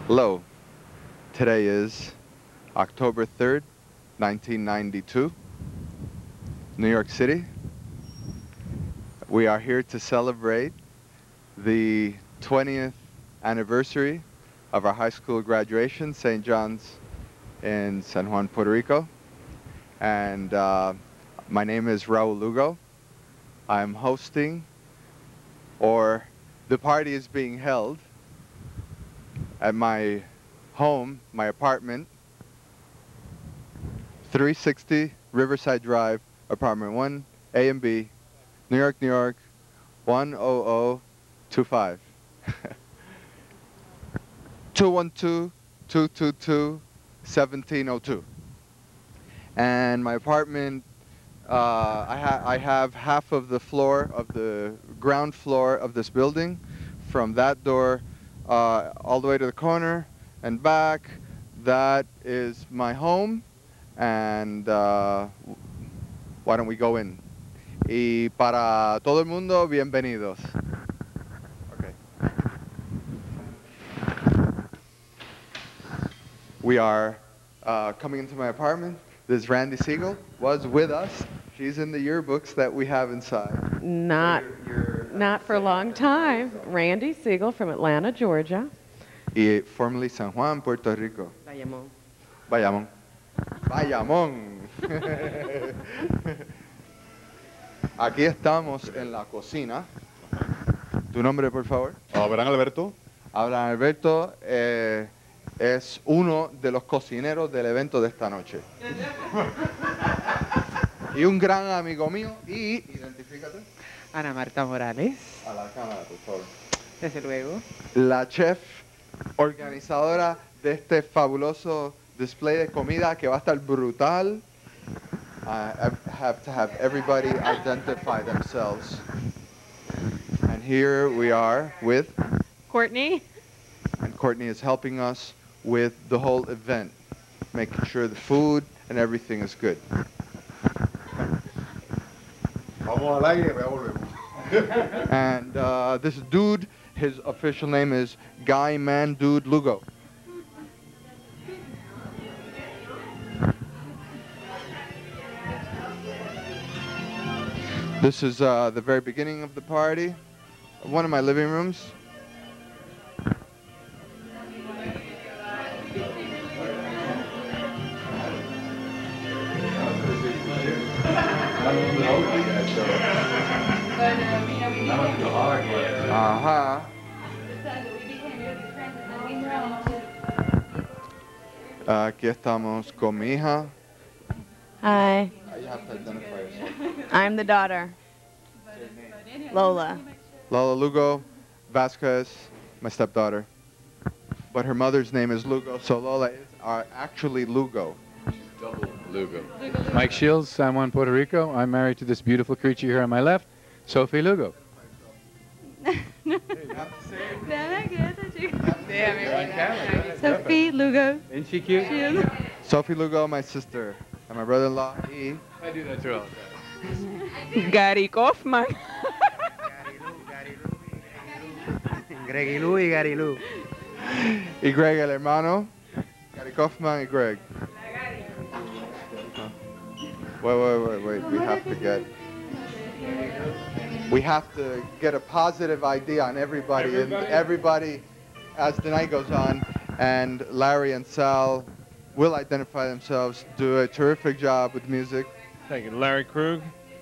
Hello. Today is October 3rd, 1992, New York City. We are here to celebrate the 20th anniversary of our high school graduation, St. John's in San Juan, Puerto Rico. And my name is Raul Lugo. I'm hosting, or the party is being held at my home, my apartment, 360 Riverside Drive, apartment 1, A and B, New York, New York, 10025. 212-222-1702. And my apartment, I have half of the floor of the ground floor of this building. From that door all the way to the corner and back, that is my home. And why don't we go in? Y para todo el mundo, bienvenidos. Okay. We are coming into my apartment. This Randy Siegel was with us. She's in the yearbooks that we have inside. Not for a long time. Randy Siegel from Atlanta, Georgia. Y formerly San Juan, Puerto Rico. Bayamón. Bayamón. Bayamón. Aquí estamos en la cocina. ¿Tu nombre, por favor? Abraham Alberto. Abraham Alberto es uno de los cocineros del evento de esta noche. Y un gran amigo mío. Y, identifícate. Ana Marta Morales. A la cámara, por favor. Desde luego. La chef organizadora de este fabuloso display de comida que va a estar brutal. I have to have everybody identify themselves. And here we are with Courtney. And Courtney is helping us with the whole event, making sure the food and everything is good. Vamos al aire, ya volvemos. And this dude, his official name is Guy Man Dude Lugo. This is the very beginning of the party, one of my living rooms. Ajá. Aquí estamos con mi hija. Hi, You have to identify yourself. I'm the daughter, Lola. Lola Lugo Vasquez, my stepdaughter. But her mother's name is Lugo, so Lola is actually Lugo. Double Lugo. Mike Shields, San Juan, Puerto Rico. I'm married to this beautiful creature here on my left, Sophie Lugo. Sophie Lugo. Isn't she cute? Sophie Lugo, my sister, and my brother-in-law, E. I do that too all the time. Gary Kaufman. Greggy Lou y Gary Lou. Y Greg, el hermano. Gary Kaufman y Greg. Wait. We have to get a positive idea on everybody. And everybody, as the night goes on, and Larry and Sal will identify themselves, do a terrific job with music. Thank you, Larry Krug.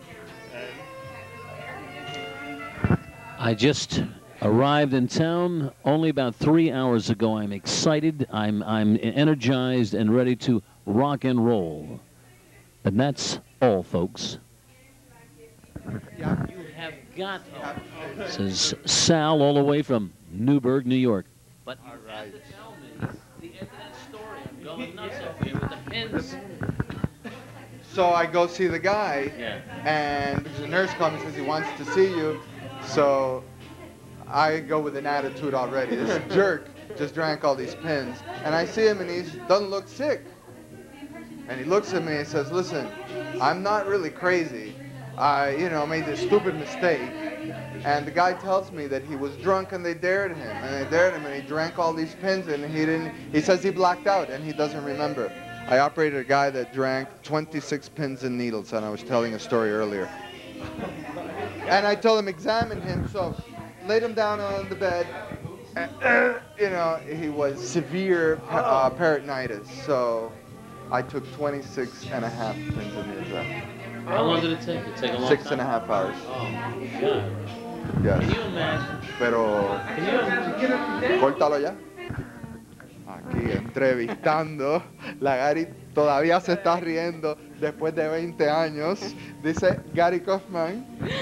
I just arrived in town only about 3 hours ago. I'm excited. I'm energized and ready to rock and roll. And that's all, folks. You have got. This is Sal, all the way from Newburgh, New York. But you have to tell me the end of that story. I'm going nuts up here with the pins. So I go see the guy, and because the nurse comes and says he wants to see you, so I go with an attitude already. This jerk just drank all these pins, and I see him, and he doesn't look sick. And he looks at me and says, "Listen, I'm not really crazy. I, made this stupid mistake, And the guy tells me that he was drunk and they dared him, and he drank all these pins, and he says he blacked out and he doesn't remember. I operated a guy that drank 26 pins and needles, and I was telling a story earlier. And I told him, examine him, so laid him down on the bed. You know, he was severe peritonitis, so I took 26 and a half pins and needles out. How long did it take? It take a long 6.5 hours. Oh, my God. Yes. Can you imagine? Pero, córtalo ya. Aquí entrevistando. La Gary todavía se está riendo después de 20 años. Dice Gary Kaufman.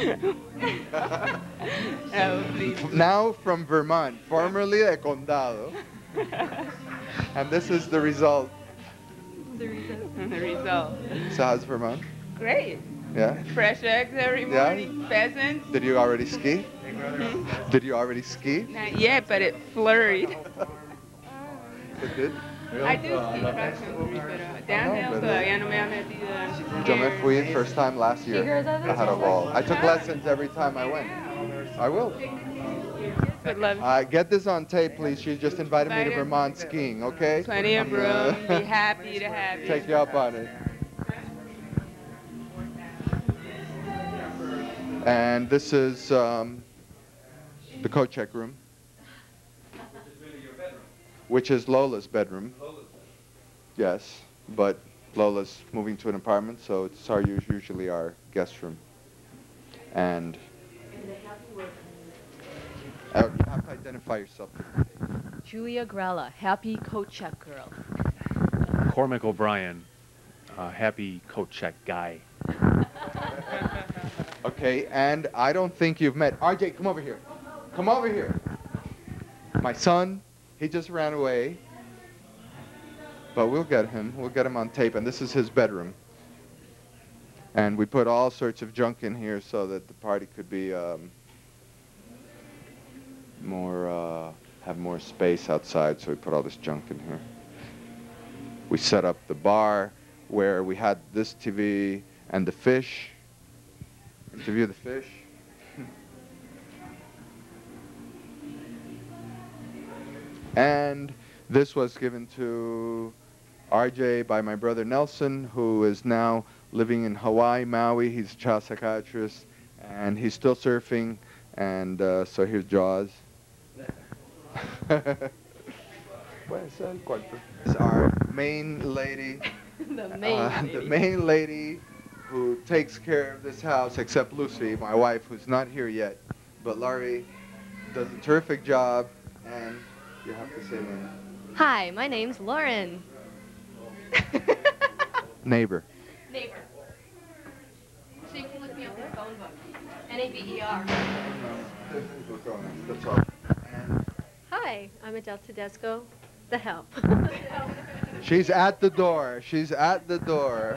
Now from Vermont, formerly de Condado. And this is the result. The result. So how's Vermont? Great. Yeah? Fresh eggs every morning. Pheasants. Did you already ski? Did you already ski? Not yet, but it flurried. It did? I do ski cross country, but downhill todavía no me ha metido. Yo me fui first time last year. I had a ball. I took lessons every time I went. I will. Would love Get this on tape, please. She just invited me to Vermont skiing, okay? plenty of room. Be happy to have you. Take you up on it. And this is the coat check room, which is Lola's bedroom. Yes, but Lola's moving to an apartment, so it's usually our guest room. And you have to identify yourself. Julia Grella, happy coat check girl. Cormac O'Brien, happy coat check guy. Okay, and I don't think you've met RJ. Come over here. Come over here. My son, he just ran away, but we'll get him. We'll get him on tape, and this is his bedroom. And we put all sorts of junk in here so that the party could be have more space outside, so we put all this junk in here. We set up the bar where we had this TV and the fish. Interview the fish. And this was given to RJ by my brother Nelson, who is now living in Hawaii, Maui. He's a child psychiatrist, and he's still surfing. And so here's Jaws. It's our main lady. The main lady who takes care of this house, except Lucy, my wife, who's not here yet. But Laurie does a terrific job, and you have to say name. Hi, my name's Lauren. Neighbor. Neighbor. So you can look me up in the phone book. N-A-B-E-R. That's all. Hi, I'm Adele Tedesco, the help. She's at the door. She's at the door.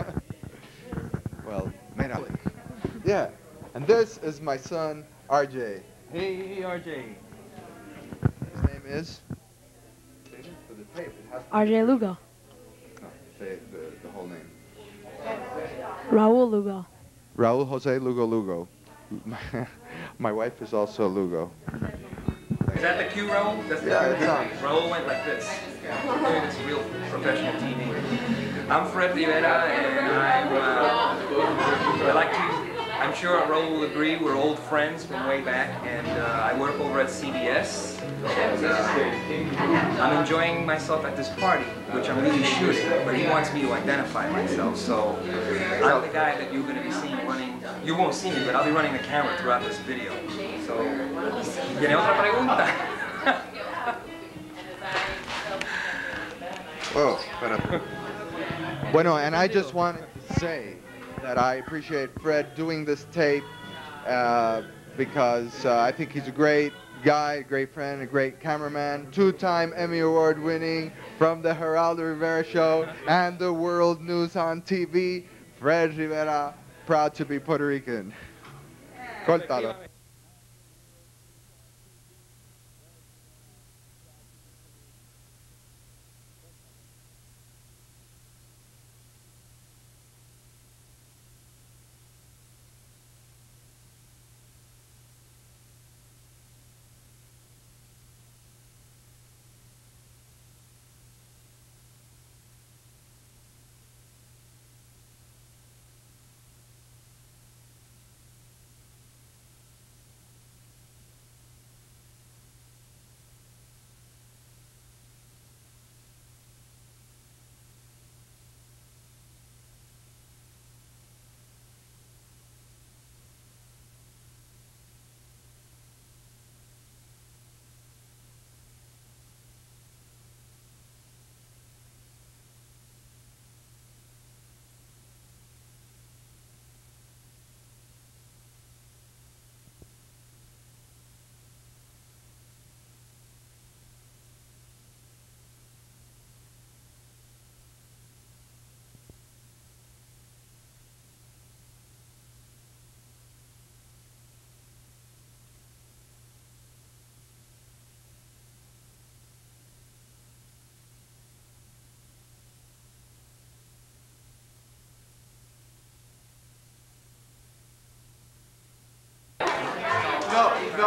Well, mira. Yeah. And this is my son, RJ. Hey, RJ. His name is? For the tape, it has to RJ Lugo. say the whole name. Raul Lugo. Raul Jose Lugo Lugo. My wife is also Lugo. Is that the cue, Raul? That's the Yeah, cue. it's on. Raul went like this. It's real professional TV. I'm Fred Rivera, and I like to. I'm sure Raul will agree. We're old friends from way back, and I work over at CBS. And I'm enjoying myself at this party, which I'm really shooting. But he wants me to identify myself, so I'm the guy that you're going to be seeing running. You won't see me, but I'll be running the camera throughout this video. So, ¿tiene otra pregunta? Oh, espérate. Bueno, and I just wanted to say that I appreciate Fred doing this tape because I think he's a great guy, a great friend, a great cameraman, two-time Emmy Award winning from the Geraldo Rivera Show and the World News on TV, Fred Rivera, proud to be Puerto Rican. Córtalo.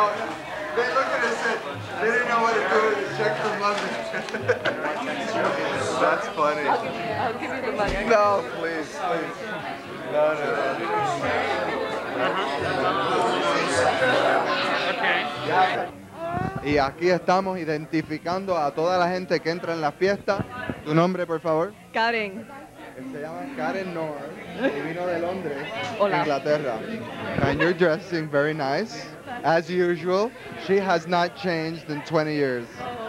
No, they looked at us and said they didn't know what to do with a check from London. That's funny. I'll give you the money. No, please, please. No, no, no. Y aquí estamos identificando a toda la gente que entra en la fiesta. ¿Tu nombre, por favor? Karen. Se llama Karen Noor y vino de Londres, Hola. Inglaterra. And you're dressing very nice. As usual, she has not changed in 20 years.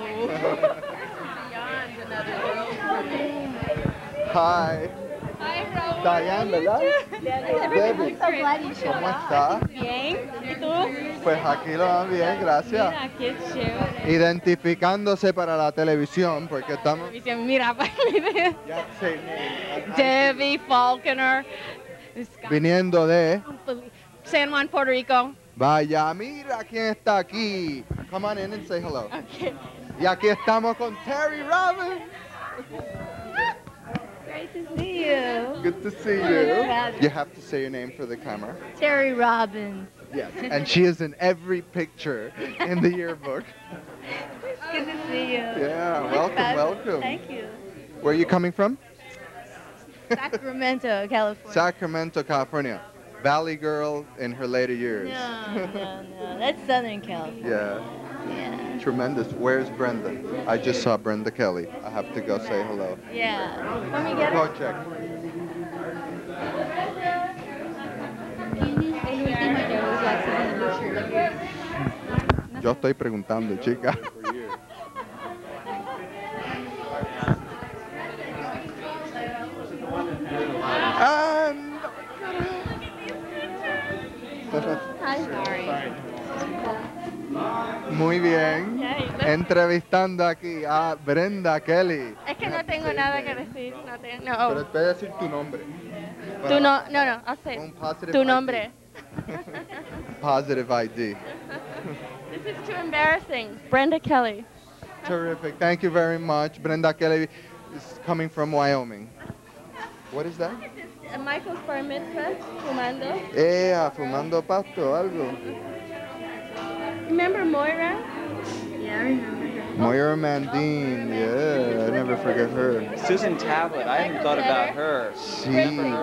Hi. Hi, Raúl. Diane, ¿verdad? Debbie, So glad you showed ¿cómo up. está? Bien. ¿Y tú? Pues aquí lo van bien, gracias. Mira, qué chévere. Identificándose para la televisión, porque estamos... Mira, Ya, sí. Debbie Falconer. Viniendo de... San Juan, Puerto Rico. Vaya, mira quién está aquí. Come on in and say hello. Okay. Y aquí estamos con Terry Robbins. Great to see you. Good to see you. You have to say your name for the camera. Terry Robbins. Yes, and she is in every picture in the yearbook. It's good to see you. Yeah, welcome, welcome. Thank you. Where are you coming from? Sacramento, California. Sacramento, California. Valley girl in her later years. No. That's Southern California. Yeah. Tremendous. Where's Brenda? I just saw Brenda Kelly. I have to go say hello. Yeah. Let me get Go it. check. Yo estoy preguntando, chica. And... Muy bien. Entrevistando aquí a Brenda Kelly. Es que no tengo nada que decir. No tengo. Pero te voy a decir tu nombre. No, I'll say Un positive tu ID. nombre. Positive ID. This is too embarrassing. Brenda Kelly. Terrific. Thank you very much. Brenda Kelly is coming from Wyoming. What is that? Michael's bar mitzvah, fumando. Fumando pasto, algo. Remember Moira? Yeah, I remember her. Moira Mandine, yeah, I never forget her. Susan Tablet, I hadn't thought about her. Sí.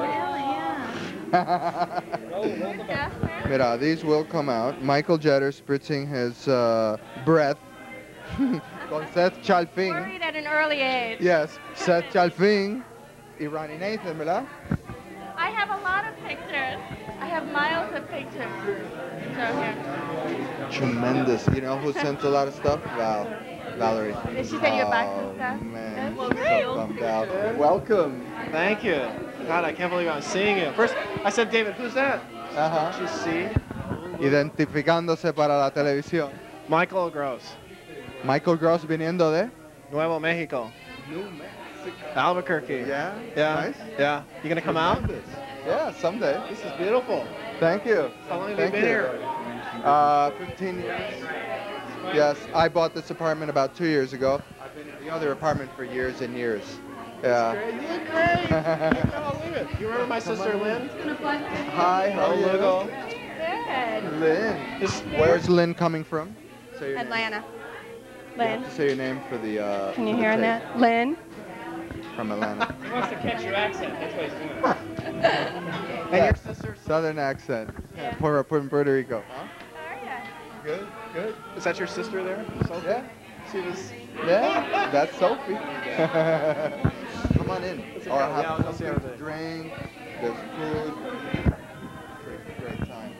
Mira, these will come out. Michael Jeter spritzing his breath con Seth Chalfin. Worried at an early age. Yes, Seth Chalfin y Ronnie Nathan, ¿verdad? I have a lot of pictures. I have miles of pictures. So here. Tremendous. You know who sent a lot of stuff? Valerie. Did she send you a box of stuff? Oh, man, Well, she's great. so bummed out. Welcome. Thank you. God, I can't believe I'm seeing you. First, I said, David, who's that? Ajá. Did you see? Identificándose para la televisión. Michael Gross. Michael Gross viniendo de Nuevo Mexico. New Mexico. Albuquerque. Yeah? Yeah. Nice. Yeah. You gonna come out? Yeah, someday. This is beautiful. Thank you. How long have Thank you been you. here? 15 years. Yes, I bought this apartment about 2 years ago. I've been in the other apartment for years and years. Yeah. Great. You look great. I can't believe it. You remember my sister Lynn? Hi, how are you? Lugo. Good. Lynn. Where's Lynn coming from? Say your name. Atlanta. You have to say your name for the. Can you the hear tape. that? Lynn. From Atlanta. He wants to catch your accent, that's what he's doing. And your sister? Southern accent. Puerto Rico. Huh? How are ya? Good, good. Is that your sister there? Sophie? Yeah. She was. Yeah, that's Sophie. Come on in. It's okay. Or have Yeah, I'll see something everything. to drink. There's food. Great time.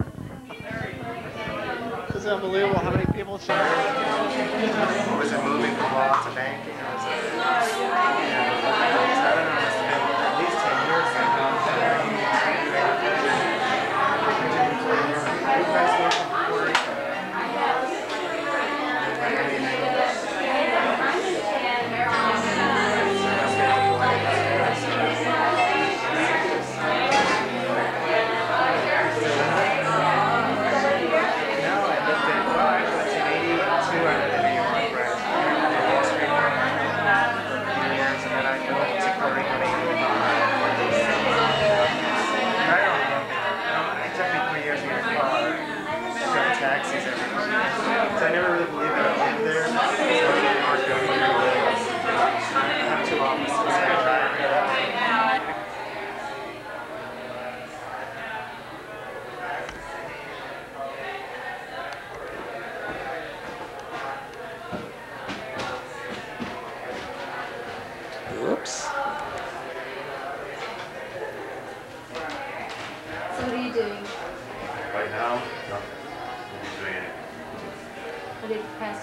This is unbelievable. How many people showed up? Was it moving from law to banking? Or was it, I don't know, it must have been at least 10 years ago. You guys were from Puerto Rico. No, I lived in 82. I lived in New York, right? Wall Street.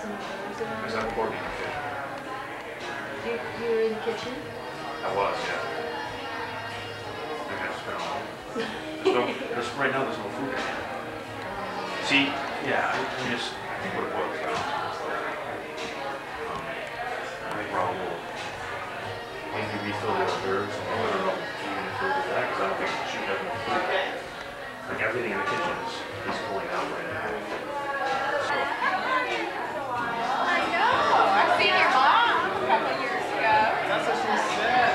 There's a pork in the kitchen. You were in the kitchen? I was, yeah. Maybe I just been all right now there's no food in here. See, yeah, I just put it boils down. I think Raul maybe refill the hors d'oeuvres and I don't know even if we'll do that because I don't think she has enough food. Like everything in the kitchen is pulling out right now. I know. I've seen your mom a couple years ago. That's what she said.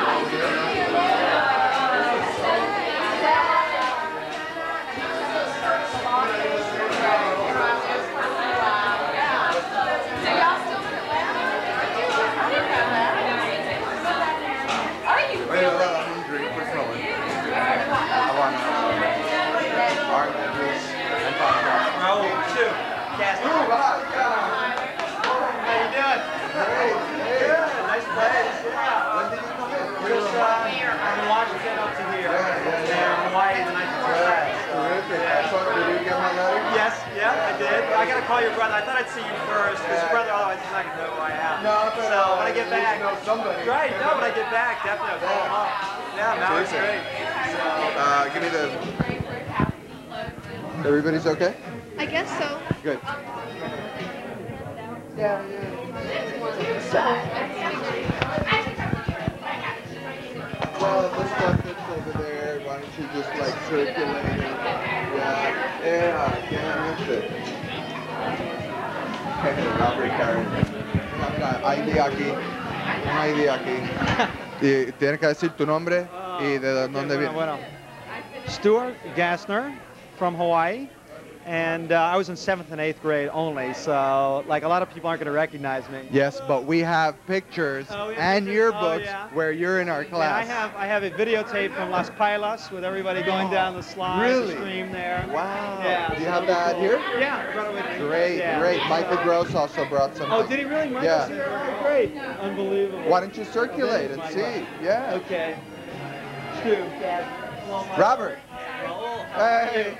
Raul, too. Cast. How you doing? Hey, good. Nice place. Yeah. When did you come in? From Washington up to here. Yeah. Hawaii the night before that. Terrific. Did you get my letter? Yes, yeah, I did. I gotta call your brother. I thought I'd see you first, because your brother, otherwise he's not gonna know who I am. No, but so when I get back, know somebody. right? No, when I get back, definitely I'll call him up. Yeah, now it's great. So, Give me the. Everybody's okay? I guess so. Good. Well, the stuff that's over there, why don't you just like circulate it? Yeah, that's it. Robert Carey. Mira, ID aquí. Un ID aquí. Y tienes que decir tu nombre y de dónde vienes. Bueno. Stuart Gassner from Hawaii. And I was in 7th and 8th grade only, so like a lot of people aren't going to recognize me. Yes, but we have pictures and yearbooks where you're in our class. And I have a videotape from Las Pailas with everybody going down the slide, Really? the stream there. Wow. Yeah, Do you have that here? Yeah, I brought it with me. Great, Yeah. great. Michael Gross also brought something. Oh, did he really? Michael? Yeah. Great. Unbelievable. Why don't you circulate and see? Yeah. Okay. Stu. Robert. Hey.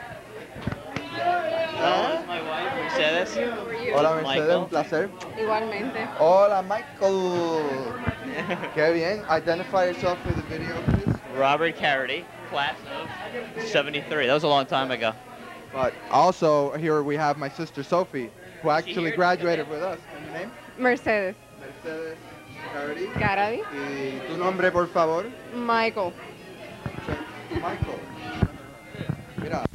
My wife, Mercedes. Hola Mercedes, un placer. Igualmente. Hola Michael. Qué bien. Identify yourself for the video, please. Robert Carity, class of 73. That was a long time ago. But also here we have my sister Sophie, who actually graduated with us. And your name? Mercedes. Mercedes Carity. Caradi. Y tu nombre, por favor. Michael. Michael. Mira.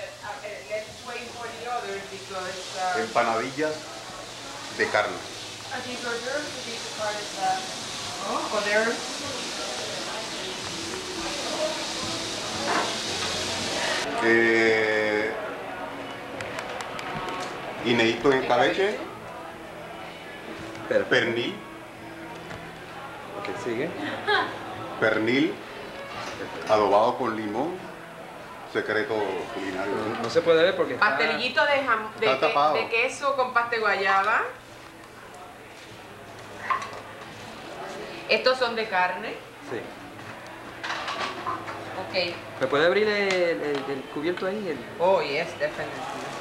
Empanadillas de carne. Are these hors d'oeuvres or these are part of the... Oh, well, they're... Guineíto en escabeche, pernil, Ok, sigue. pernil, adobado con limón, secreto culinario. No se puede ver porque está... Pastelillito Está tapado. de queso con pasta de guayaba. Estos son de carne. Sí. Ok. ¿Me puede abrir el cubierto ahí? Oh, yes, definitely.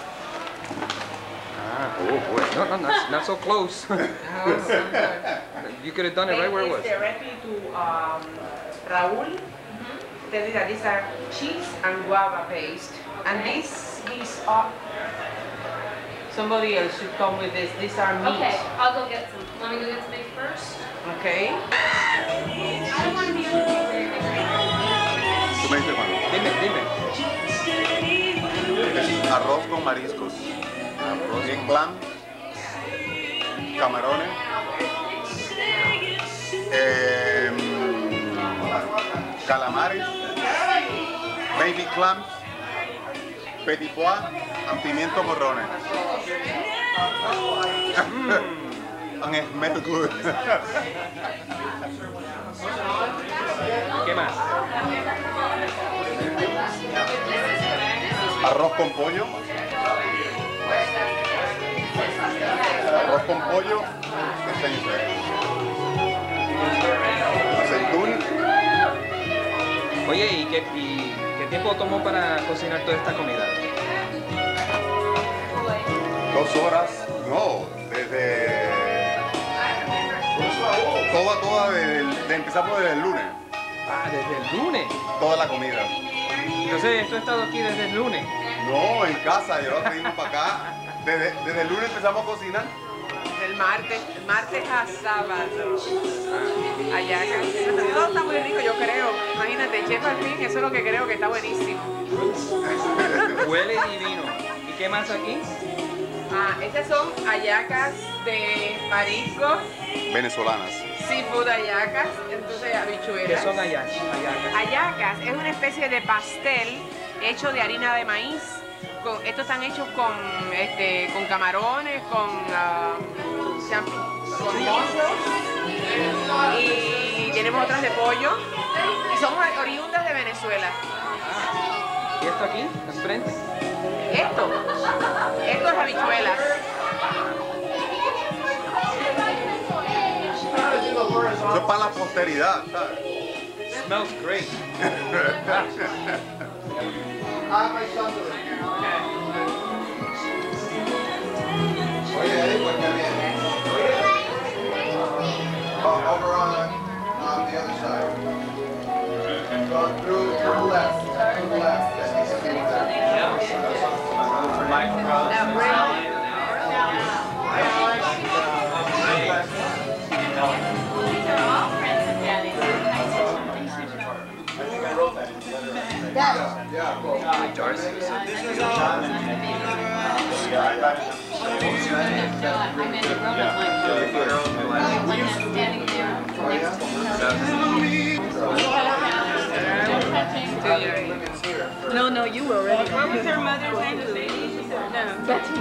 No, not so close. You could have done it right where it was. Directly to Raúl. These are cheese and guava paste. And these somebody else should come with this. These are meat. Okay, I'll go get some. Let me go get some eggs first. Okay. I don't want to be on the Tú me dices, Manu. Dime. Arroz con mariscos. Arroz en clam, camarones, calamares, baby clams, petit pois, and pimiento morrones. And it smells good. ¿Qué más? Arroz con pollo. Arroz con pollo, aceitún. Oye, ¿y qué tiempo tomó para cocinar toda esta comida? 2 horas, no, desde... empezamos desde el lunes. Ah, desde el lunes. Toda la comida. Entonces, ¿tú has estado aquí desde el lunes? No, en casa, yo lo trajimos para acá. Desde el lunes empezamos a cocinar. El martes a sábado. Allá. Todo está muy rico, yo creo. Imagínate, chef al fin, eso es lo que creo que está buenísimo. Huele divino. ¿Y qué más aquí? Estas son hallacas de mariscos. Venezolanas. Seafood hallacas, entonces habichuelas. ¿Qué son hallacas? Hallacas es una especie de pastel hecho de harina de maíz. Estos están hechos con camarones, con mozos y tenemos otras de pollo y son oriundas de Venezuela. ¿Y esto aquí, enfrente? Esto es habichuelas. Eso es para la posteridad, ¿sabes? Smells great. Over on the other side. Go through to the left. To the left. No, you were already. What was her mother's name? She said no. Betty.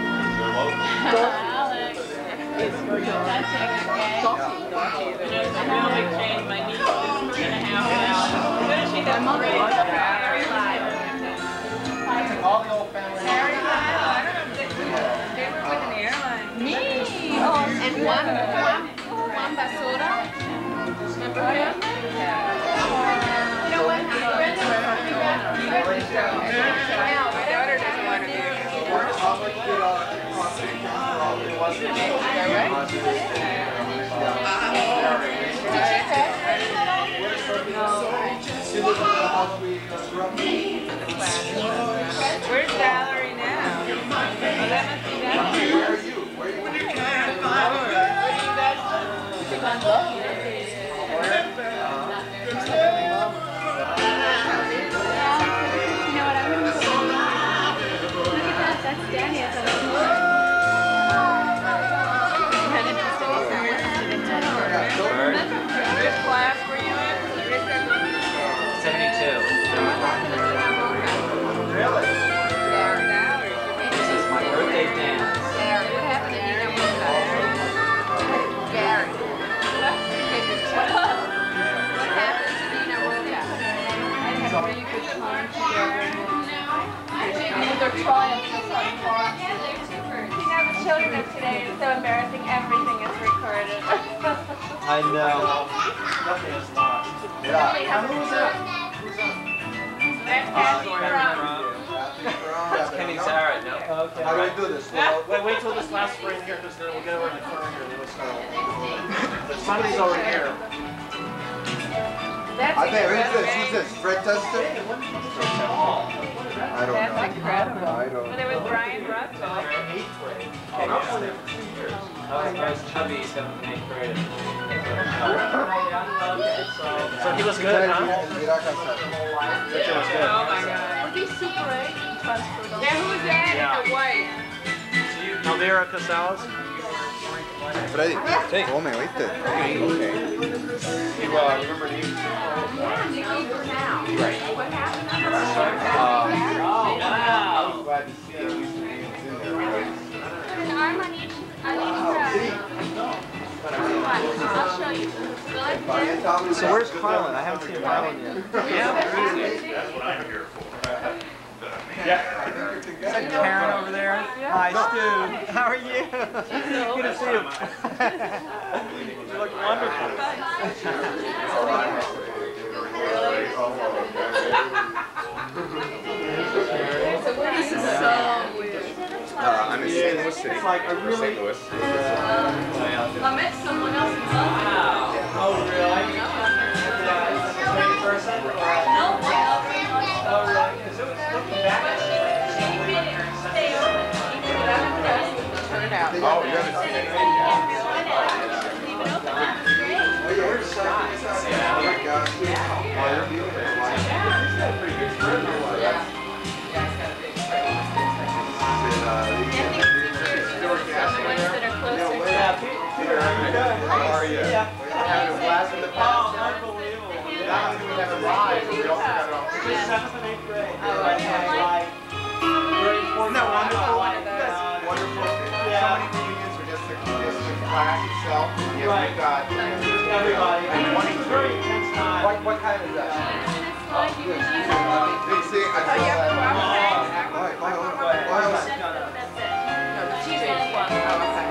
Alex. It's for your Dorothy. There's a real big change. My niece is 3.5 now. What is she? My mom. Very live. All the old family. Very live. I don't know. They were with an airline. Me. Oh, and one basura. Remember him? You know what? Brenda was My daughter doesn't want to do it. How much did Where's Valerie now? Oh, that must be Valerie. Where are you? Where are you? That's Danny. I know. Nothing is lost. Yeah. Who was that? That's Kathy Brown. That's Kenny Sarah, no? Okay. How do we do this? Well, wait till this last spring here, because then we'll get over in the corner here. Then we'll start. But somebody's over here. That's I think incredible. who's this? Fred Tester? I don't know. That's incredible. I don't Well, there was Brian Russell. I was chubby 7th and 8th grade. So he was good, huh? Oh my God. Would be Super 8 transferred on. Yeah, who's that? Yeah. The white. Alvira Casales. Freddy, come, ¿oíste? You remember these? Yeah, Nikki Bernal. Right. What happened? I was glad to see at least the names in there. An arm on each. On each I'll show you. So where's Carlin? I haven't seen Carlin yet. That's what I'm here for. Yeah. Is that Karen over there? Hi, Stu. How are you? Good to see you. You look wonderful. This is so weird. I'm in St. Louis City. It's like a really... St. Louis. I met someone else in London. Oh, really? Same person? No, Oh, really? Because it was looking back at Turn out. Oh, you haven't seen it yet? Where's Scott? Yeah. Oh my gosh. Oh, you're beautiful. He's got a pretty good friend. Peter, how are you? Yeah. Having a blast with the Oh, past. unbelievable. Not only do we have a ride, but we also got it all. This is 7th and 8th grade. Oh, okay. Very important. Isn't that wonderful? Wonderful. Yeah. So many reunions are just the class itself. Yeah, Right. we got Everybody. It was a very intense time. What kind is that? Good. They see, I Oh, you have to walk back? That's it. No, the teenage one. Oh, okay.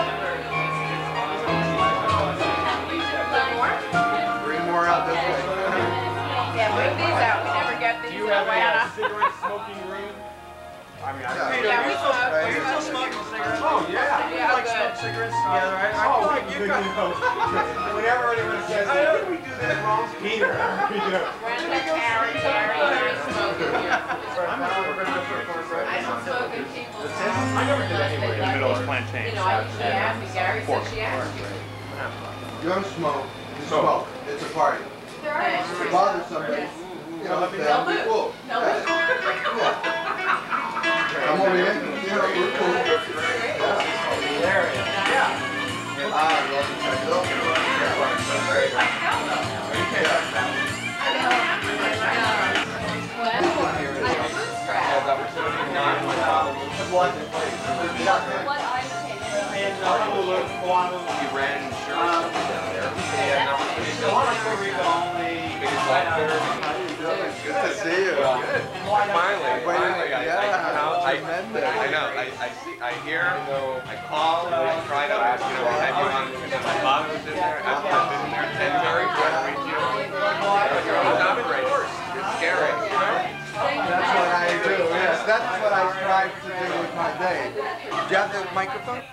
Bring more out this way. Yeah, bring these out. We never get these Do you in have a Atlanta. cigarette smoking room? I mean, I Peter, Yeah, are we you still, smoke. are you still smoking cigarettes? Oh, yeah. We Yeah, like good. smoke cigarettes together. I Oh, feel like you guys. Whenever anyone says, how did we do that wrong? Peter. Brenda, Aaron, Gary, Gary smoking here. I don't smoke in people's houses. I never did anyway in the middle of You plantains. know, she asked me, Gary said she asked me. You don't smoke. You smoke. It's a party. There are If it bothers somebody, you know, They'll be move. cool. They'll Yeah. move. Come over here. You know, we're cool. There it is. Yeah. Ah, you want to check it out? What I And a lot of them. He ran insurance down there. A lot of Puerto Rico only. Good to see you. Finally, Tremendous. I know. I hear, I call, I try to, had you on, because my father was in there. I've been in there 10 very good weeks. You're always operating. You're scary. That's what I do. Yes, that's what I strive to do with my day. Do you have the microphone?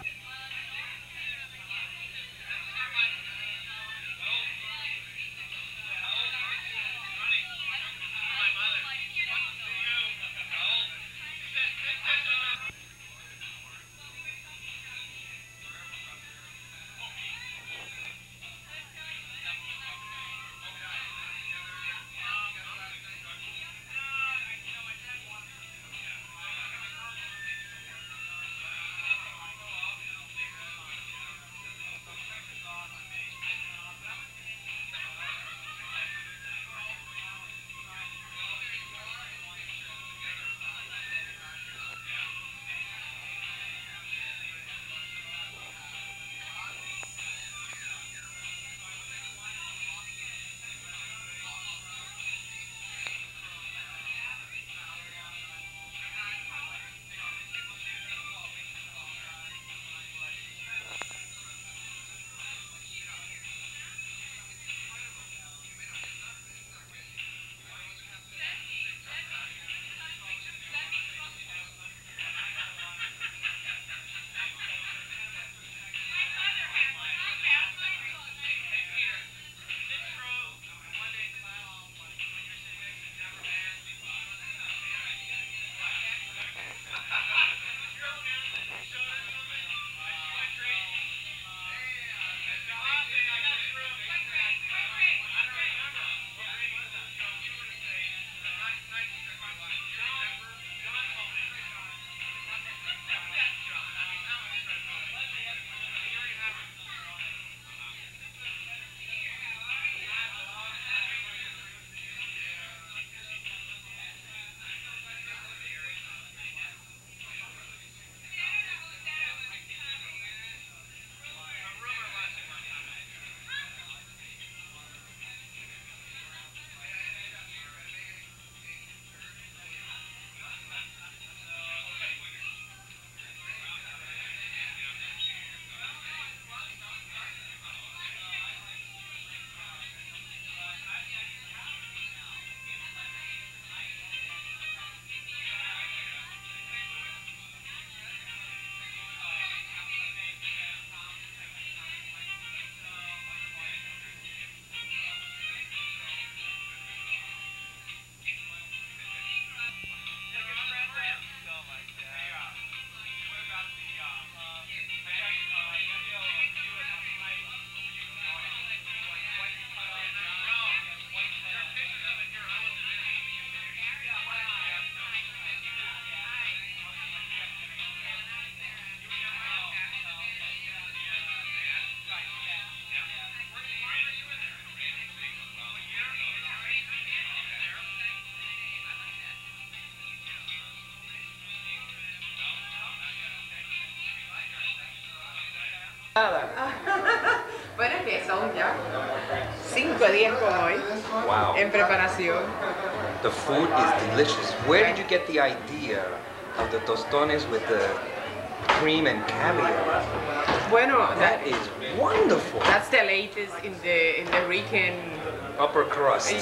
Bueno, es que son ya 5 días con hoy. Wow. En preparación. The food is delicious. Where did you get the idea of the tostones with the cream and caviar? Bueno, that is wonderful. That's the latest in the Rican upper crust.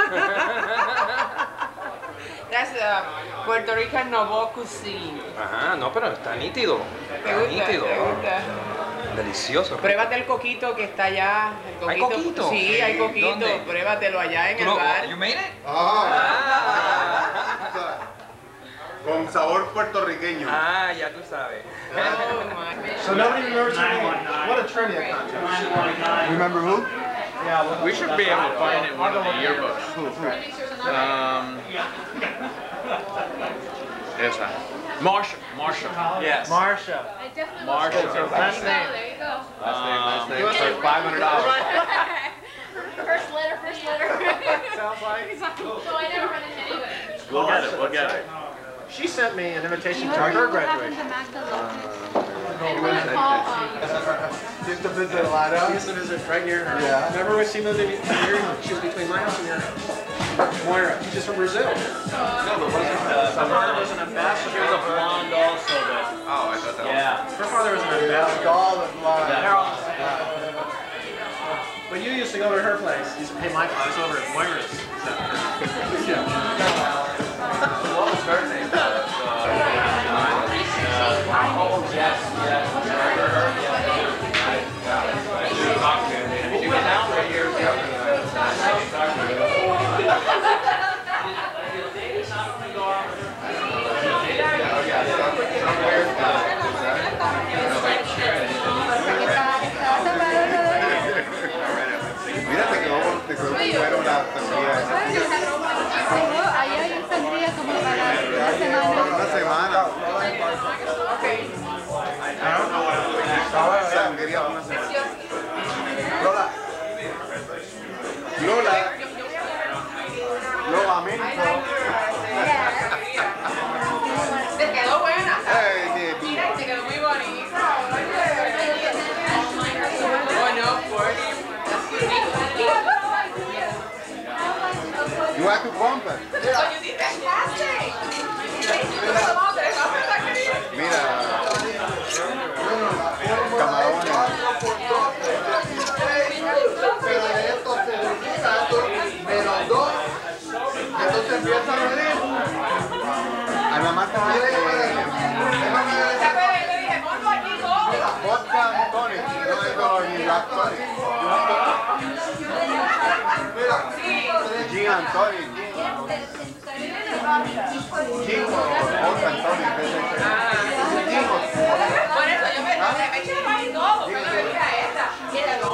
That's Puerto Rican nouveau cuisine. Ajá, no, pero está nítido. ¿Te gusta? Nítido. ¿Te gusta? Delicioso. Pruébate el coquito que está allá. El coquito. ¿Hay coquito? Sí, hay coquito. ¿Dónde? Pruébatelo allá en el bar. You made it? Con sabor puertorriqueño. Ah, ya tú sabes. So nobody remembers what a trivia contest. Remember who? Yeah, well, We should be able to find it in one of the yearbooks. Esa. Marsha. Yes. Marsha. Marsha. Last name. There you go. Last name for $500. First letter. Sounds like. So I never run into anybody. We'll get it. She sent me an invitation to her graduation. She used to visit a lot of. She used to visit right near her. Yeah. Remember when she lived in here? She was between my house and your house. Moira. She's from Brazil. No, but wasn't Moira was an ambassador. She was a blonde also, but... Oh, I thought that Yeah. Her father was an ambassador. All the blood. But you used to go to her place. You used to pay my I was over at Moira's. What was her name? Mira, te quedó bueno la sandía. Ahí hay sandía como para una semana. Una semana. Sangría una semana. Lola. Lo lamento. Te quedó buena. Hey, Mira, te quedó muy bonita. Oh, no, of course. You have to bump it. Mira. Camarones. Pero de esto se utiliza menos 2. Entonces empieza a medir. A la marca de vodka and tonic. No digo ni rock tonic. Gin and tonic. Gin o vodka and tonic. Por eso yo me eché ahí todo, pero yo decía esta. Y era no.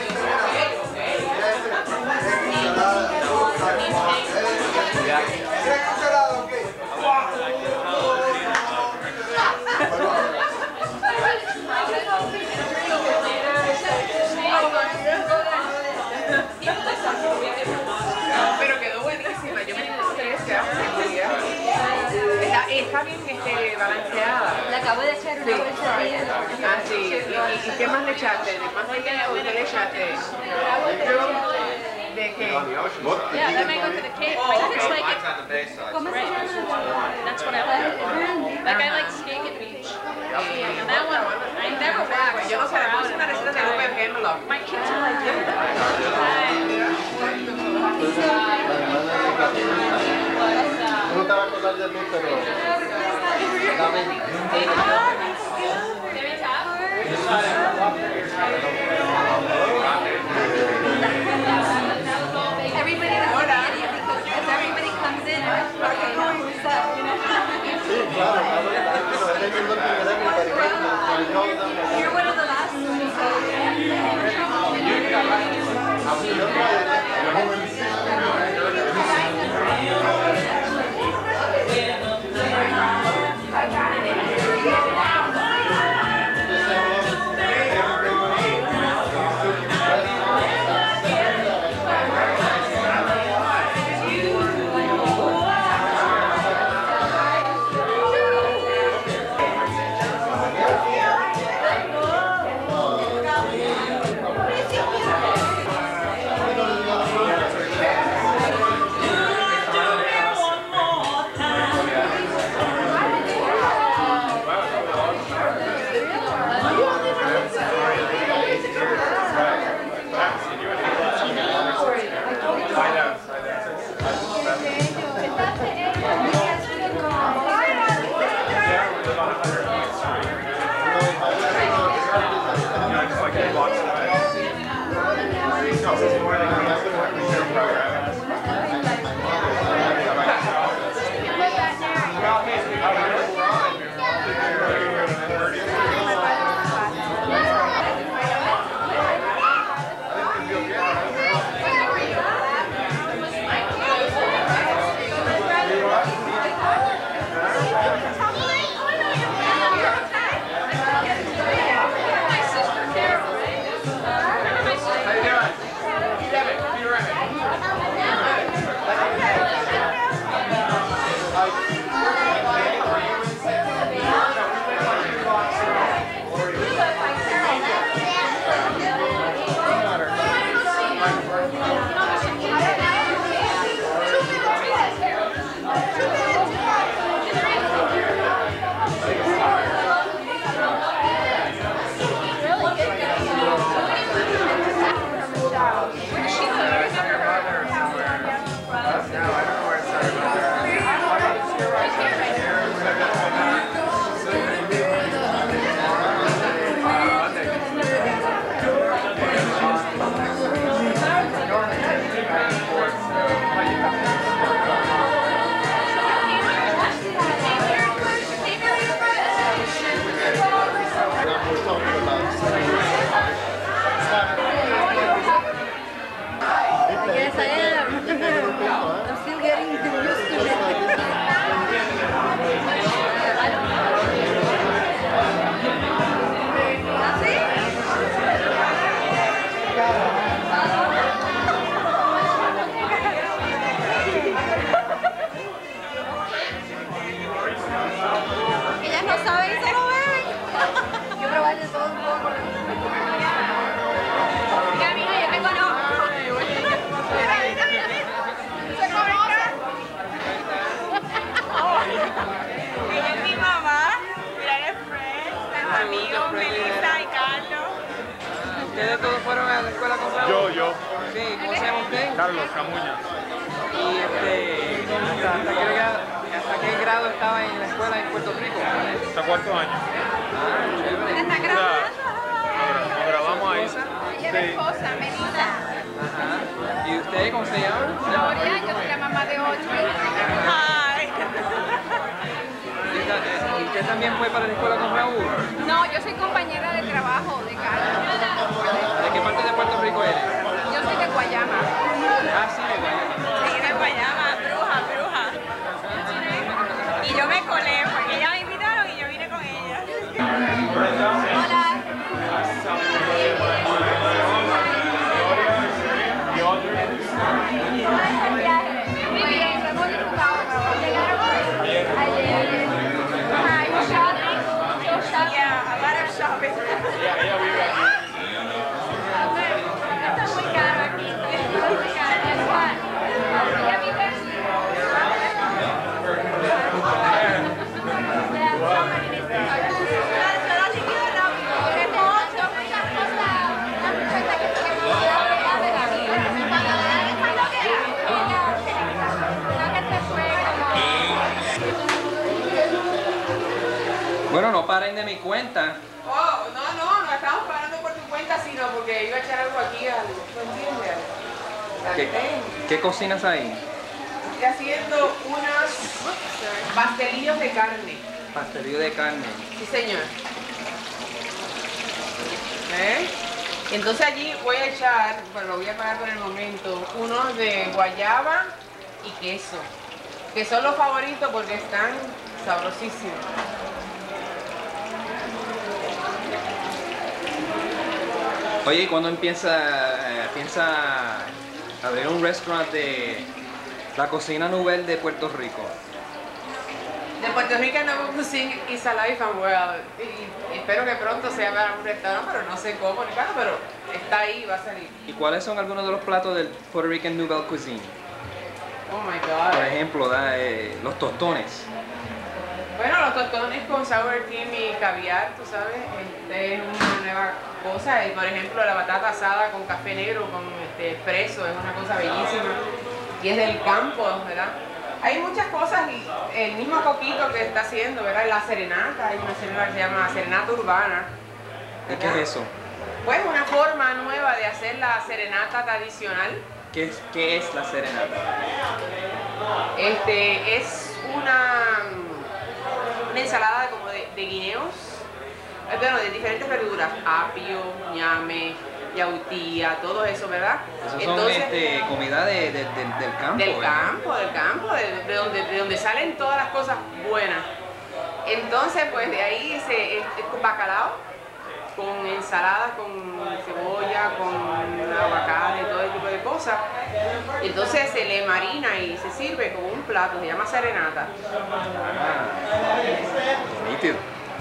Pero quedó buenísima. Yo me encontré ese está bien balanceada. Le acabo de echar una bolsa de hielo. Ah, sí. ¿Y qué más le echaste? ¿De mantequilla o qué le echaste? ¿De qué? Yeah, that might go for the cake. My kids like it. ¿Cómo se llama? That's what I like. Like I like steak and beach. And that one, I never wax. Yo no sé, es una receta de Rupert Hemlock. My kids are like, No te vas a acordar de mí, pero... Everybody was an idiot because everybody comes in and it's like, oh, who's that? You know? Sí, claro, then you're looking at everybody, You're one of the last ones. usted? Carlos Camuña. ¿Y hasta qué grado estaba en la escuela en Puerto Rico? Hasta cuarto año. Chévere. ¿Está grabando? Nos grabamos ahí. Ella es mi esposa, Melissa. Ajá. ¿Y usted cómo se llama? Gloria, yo soy la mamá de 8 hijos. Ay. ¿Y usted también fue para la escuela con Raúl? No, yo soy compañera de trabajo de Carlos. ¿De qué parte de Puerto Rico eres? Yo soy de Guayama. Ah, sí, de Guayama. Sí, de Guayama, bruja. Y yo me colé porque ellas me invitaron y yo vine con ellas. Hola. Muy bien, lo hemos disfrutado. ¿Llegaron hoy? Ayer. Ajá, ¿you shopping? Yo shopping. Yeah, a lot of shopping. Está muy caro aquí. Muy caro. ¿Ya viste? Bueno, no paren de mi cuenta. Oh, no estamos pagando por tu cuenta, sino porque iba a echar algo aquí al... ¿No entiendes? ¿Qué cocinas ahí? Estoy haciendo unos pastelillos de carne. Pastelillo de carne. Sí, señor. ¿Eh? Entonces allí voy a echar, bueno, lo voy a pagar por el momento, unos de guayaba y queso, que son los favoritos porque están sabrosísimos. Oye, ¿y cuándo piensa abrir un restaurante de la cocina nouvelle de Puerto Rico? De Puerto Rico no cuisine is alive and well. Y espero que pronto se abra un restaurante, pero no sé cómo ni cuándo, pero está ahí, va a salir. ¿Y cuáles son algunos de los platos del Puerto Rican Nouvelle Cuisine? Oh my God. Por ejemplo, los tostones. Bueno, los tostones con sour cream y caviar, tú sabes, es una nueva cosa. Y por ejemplo, la batata asada con café negro, con espresso, es una cosa bellísima. Y es del campo, ¿verdad? Hay muchas cosas y el mismo Coquito que está haciendo, ¿verdad? La serenata, hay una serenata que se llama serenata urbana. ¿Y qué es eso? Pues una forma nueva de hacer la serenata tradicional. ¿Qué es la serenata? Es una ensalada como de guineos, bueno, de diferentes verduras, apio, ñame, yautía, todo eso, ¿verdad? Eso entonces, son comida del campo. Del campo, de donde salen todas las cosas buenas. Entonces, pues de ahí es con bacalao, con ensaladas, con cebolla, con aguacate, todo ese tipo de cosas. Entonces se le marina y se sirve como un plato, se llama serenata. Nítido.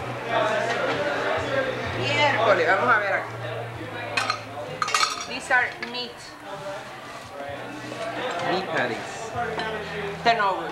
Miércoles, vamos a ver aquí. These are meat patties. turnovers.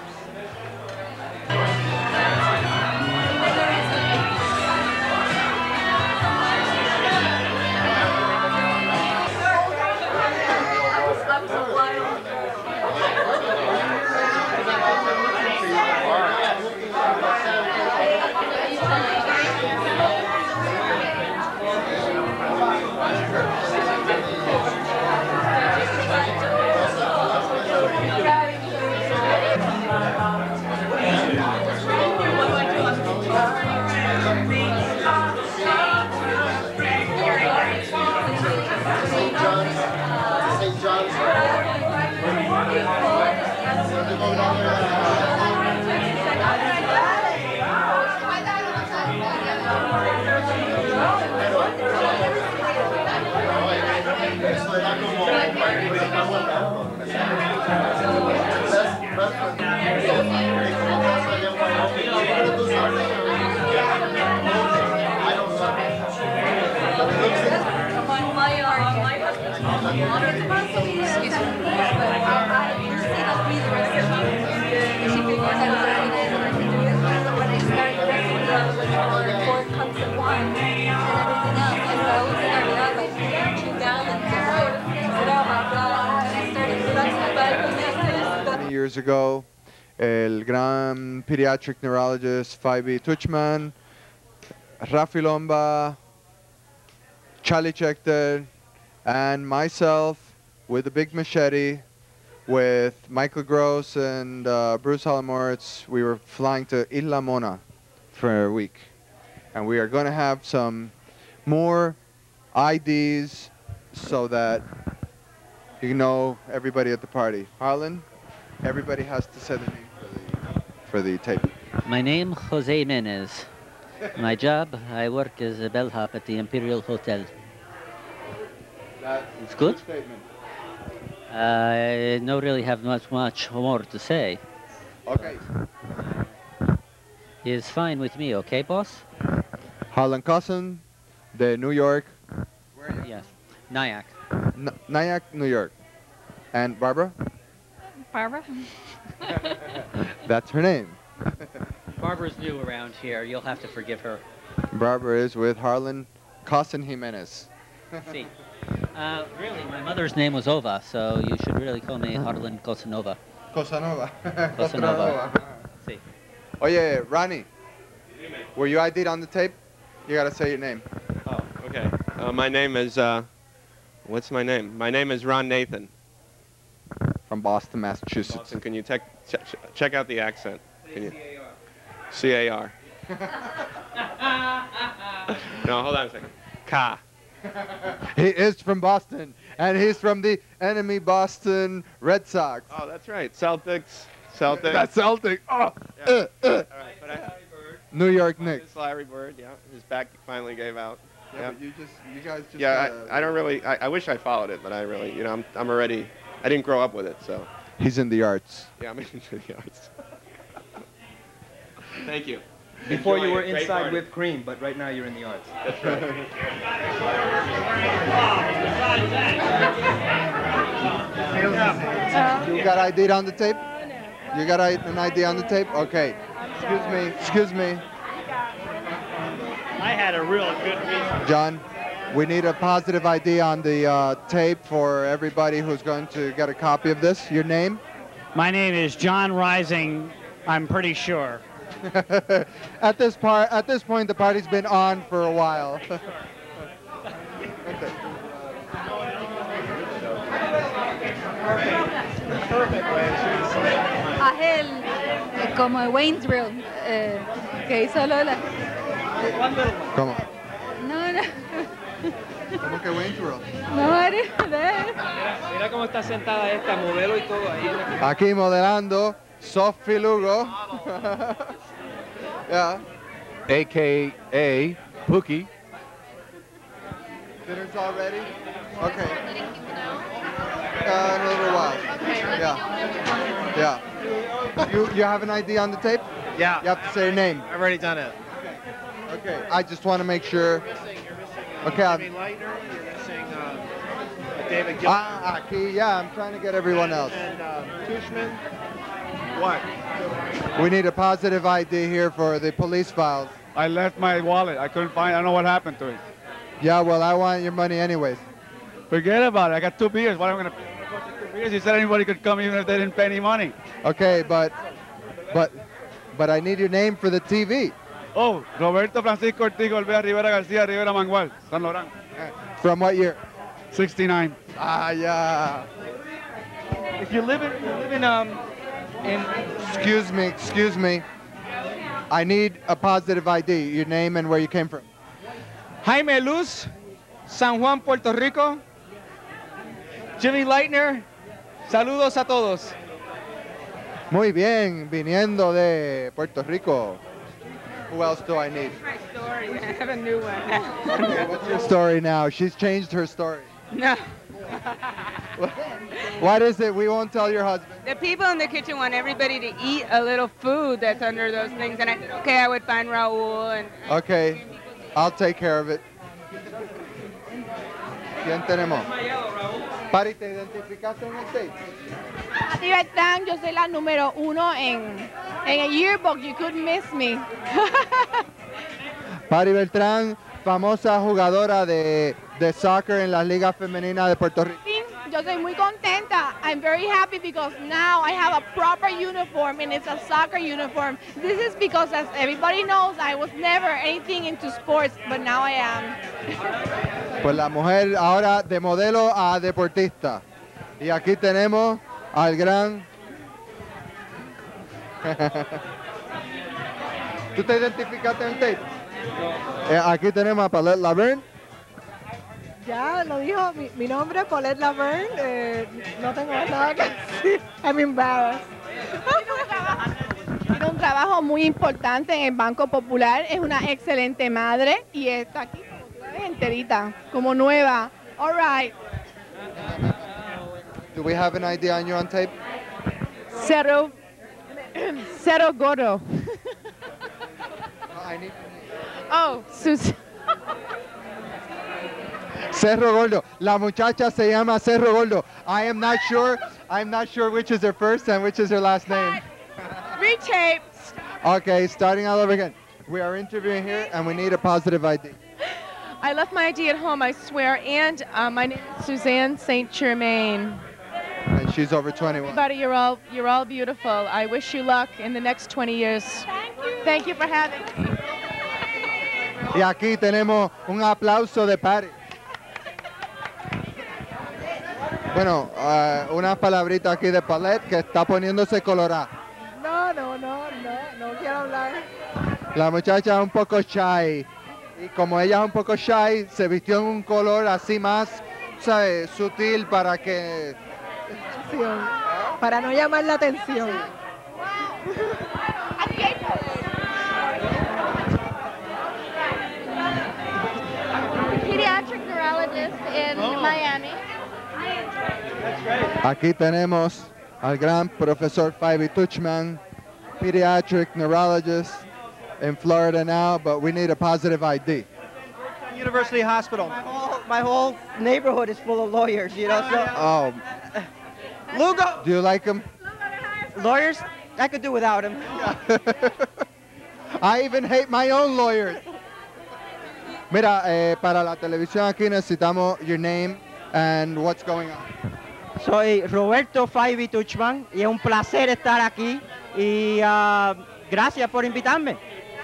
Started years ago, el gran pediatric neurologist Phoebe Tuchman, Rafi Lomba, Charlie Schechter, and myself with a big machete with Michael Gross and Bruce Holomoritz. We were flying to Isla Mona for a week. And we are going to have some more IDs so that you know everybody at the party. Harlan, everybody has to say the name for the tape. My name, Jose Jimenez. My job, I work as a bellhop at the Imperial Hotel. It's good. Statement. I don't really have much more to say. Okay. It's fine with me, okay, boss? Harlan Cousin, de New York. Where are you? Yes, Nyack. Nyack, New York. And Barbara? Barbara? That's her name. Barbara's new around here. You'll have to forgive her. Barbara is with Harlan Cousin Jimenez. See. Really, my mother's name was Ova, so you should really call me Harlan Cosanova. Cosanova. Cosanova. See. Oh, yeah, Ronnie. Were you ID'd on the tape? You got to say your name. Oh, okay. My name is, what's my name? My name is Ron Nathan. From Boston, Massachusetts. Boston. Can you check out the accent? Can you? C-A-R. No, hold on a second. Ka. He is from Boston, and he's from the enemy Boston Red Sox. Oh, that's right. Celtics. Celtics. That's Celtic. Oh. Yeah. All right, but New York Knicks. Larry Bird, yeah. His back finally gave out. Yeah, but you guys just. Yeah, I don't really. I wish I followed it, but I really, you know, I'm already. I didn't grow up with it, so. He's in the arts. Yeah, I'm into the arts. Thank you. Before Enjoy you were it. Great inside party. whipped cream, but right now you're in the arts. That's right. You got ID'd on the tape? You got an ID on the tape? Okay. Excuse me. Excuse me. I had a real good reason. John, we need a positive ID on the tape for everybody who's going to get a copy of this. Your name? My name is John Rising, I'm pretty sure. At this point, the party's been on for a while. Haz como Waynesville, que hizo Lola. ¿Cómo? No, no. ¿Cómo que Waynesville? No, Ari, Mira cómo está sentada esta modelo y todo ahí. Aquí modelando, Sophie Lugo. Yeah. AKA Pookie. Dinner's all ready? Okay. In a little while. Yeah. Yeah. You have an ID on the tape? Yeah. You have to say your name. I've already done it. Okay. I just want to make sure. Okay. Jimmy Leitner, you're missing David Gilbert. Aquí, yeah, I'm trying to get everyone else. And Tushman. What? We need a positive ID here for the police files. I left my wallet. I couldn't find it. I don't know what happened to it. Yeah, well, I want your money anyways. Forget about it. I got 2 beers. What am I going to pay for 2 beers? He said anybody could come even if they didn't pay any money. Okay, but I need your name for the TV. Oh, Roberto Francisco Ortiz Olvera Rivera García Rivera Mangual, San Laurent. From what year? 69. Ah, yeah. If you live in Excuse me. I need a positive ID, your name and where you came from. Jaime Luz, San Juan, Puerto Rico. Jimmy Leitner, saludos a todos. Muy bien, viniendo de Puerto Rico. Who else do I need? My story. I have a new one. Okay, what's your story now? She's changed her story. No. What is it? We won't tell your husband. The people in the kitchen want everybody to eat a little food that's under those things, and I said, okay, I would find Raul. And Okay, I'll take care of it. ¿Quién tenemos? Pari, ¿te identificaste en el tape? Patti Beltrán, yo soy la número 1 en el yearbook. You couldn't miss me. Pari Beltrán, famosa jugadora de soccer en la Liga Femenina de Puerto Rico. yo soy muy contenta. I'm very happy because now I have a proper uniform and it's a soccer uniform. This is because, as everybody knows, I was never anything into sports, but now I am. Pues la mujer ahora de modelo a deportista. Y aquí tenemos al gran... ¿Tú te identificaste en el tape? Aquí tenemos a Paulette Laverne. Ya lo dijo, mi nombre es Paulette Laverne, no tengo más nada que decir. I'm embarrassed. Tiene un trabajo muy importante en el Banco Popular, es una excelente madre y está aquí, como tú la ves, enterita, como nueva. All right. Do we have an idea on you on tape? Cero gordo. Oh, Susan. Cerro Gordo. La muchacha se llama Cerro Gordo. I'm not sure which is her first and which is her last name. Retape. Okay, starting all over again. We are interviewing here and we need a positive ID. I left my ID at home, I swear, and my name is Suzanne St. Germain. And she's over 21. Everybody, you're all beautiful. I wish you luck in the next 20 years. Thank you for having me. Y aquí tenemos un aplauso de Patty. Bueno, unas palabritas aquí de Paulette que está poniéndose colorada. No quiero hablar. La muchacha es un poco shy. Y como ella es un poco shy, se vistió en un color así más, ¿sabes? Sutil para que... Para no llamar la atención. Pediatric neurologist in Miami. Aquí tenemos al gran profesor Fyvie Tuchman, pediatric neurologist in Florida now, but we need a positive ID. University Hospital. My whole neighborhood is full of lawyers, you know. So Oh, Lugo. do you like him? Lawyers? I could do without him. I even hate my own lawyers. Mira, para la televisión aquí necesitamos your name and what's going on. Soy Roberto Fyvie Tuchman y es un placer estar aquí y gracias por invitarme.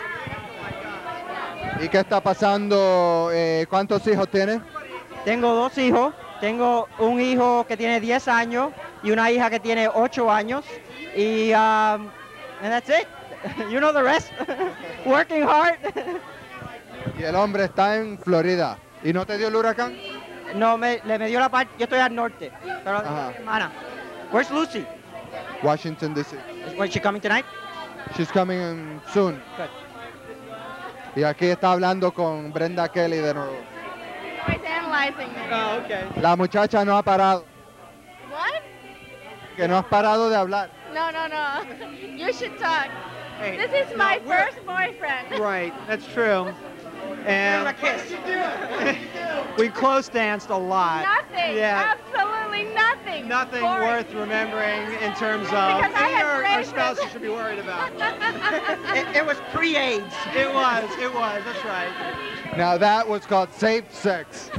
¿Y qué está pasando? ¿Cuántos hijos tienes? Tengo 2 hijos. Tengo un hijo que tiene 10 años y una hija que tiene 8 años. Y and that's it. You know the rest. Working hard. Y el hombre está en Florida. ¿Y no te dio el huracán? No, me dio la parte. Yo estoy al norte. Pero, Ajá. hermana, where's Lucy? Washington, D.C. Is she coming tonight? She's coming in soon. Good. Y aquí está hablando con Brenda Kelly de nuevo. Always analyzing me. Oh, okay. La muchacha no ha parado. What? Que no has parado de hablar. No. You should talk. Hey, This is my first boyfriend. Right, that's true. And we close danced a lot. Nothing. Yeah. Absolutely nothing. Nothing Boring. worth remembering in terms of Because I had our braces. spouses should be worried about. It was pre-AIDS. It was, that's right. Now that was called safe sex.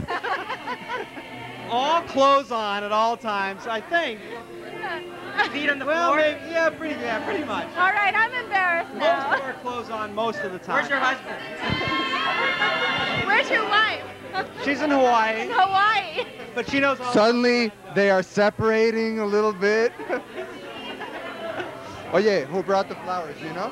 All clothes on at all times, I think. Feet on the Well, floor? maybe, pretty much. All right, I'm embarrassed Most now. of our clothes on most of the time. Where's your husband? Where's your wife? She's in Hawaii. In Hawaii. But she knows all. Suddenly they are separating a little bit. Oye, who brought the flowers, you know?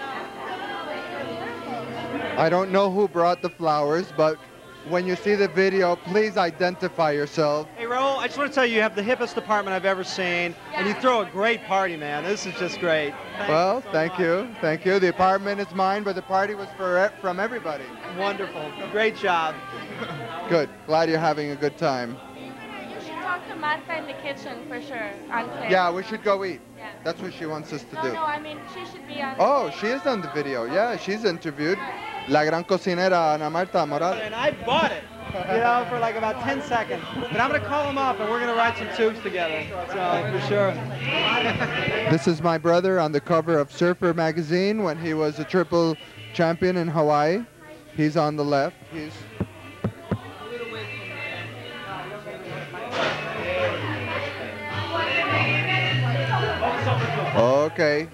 I don't know who brought the flowers, but when you see the video, please identify yourself. Hey, Raul, I just want to tell you, you have the hippest department I've ever seen, and you throw a great party, man. This is just great. Well, thank you. Thank you. The apartment is mine, but the party was from everybody. Wonderful. Great job. Good. Glad you're having a good time. You should talk to Marta in the kitchen for sure. On tape. Yeah, we should go eat. Yeah. That's what she wants us to do. No, I mean she should be on. Oh, she is on the video. Yeah, she's interviewed. La gran cocinera Ana Marta Morales. And I bought it, you know, for like about 10 seconds. But I'm going to call him up, and we're going to write some tubes together. So, for sure. This is my brother on the cover of Surfer magazine when he was a triple champion in Hawaii. He's on the left. He's Ok.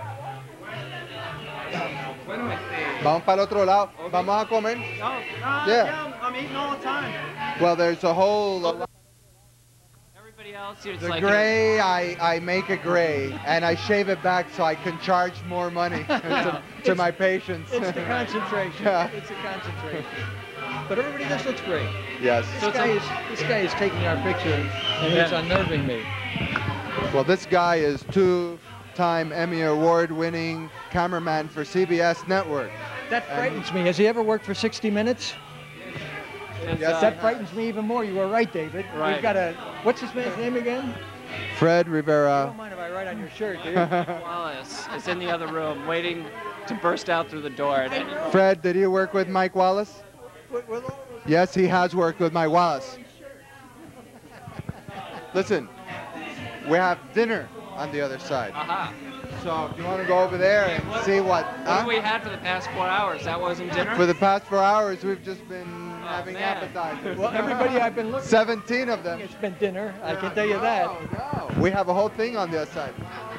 Vamos para el otro lado. Vamos a comer. Yeah. I'm eating all the time. Well, there's a whole... Everybody else, it's The like gray, I make it gray, and I shave it back so I can charge more money to my patients. It's the concentration. Yeah. It's the concentration. But everybody, this looks great. Yes. This guy is taking our picture, and it's unnerving me. Well, this guy is two-time Emmy Award-winning cameraman for CBS Network. That frightens me. Has he ever worked for 60 Minutes? Yes, that frightens me even more. You were right, David. Right. We've got a, what's his man's name again? Fred You Rivera. don't mind if I write on your shirt, do you? Wallace is in the other room waiting to burst out through the door. at any moment. Fred, did you work with Mike Wallace? Yes, he has worked with Mike Wallace. Listen, we have dinner on the other side. Aha. So, do you want to go over there and see what... What have we had for the past 4 hours? That wasn't dinner? For the past 4 hours, we've just been having man. appetizers. Well, everybody I've been looking 17 of them. It's been dinner, I can tell you that. No. We have a whole thing on the other side.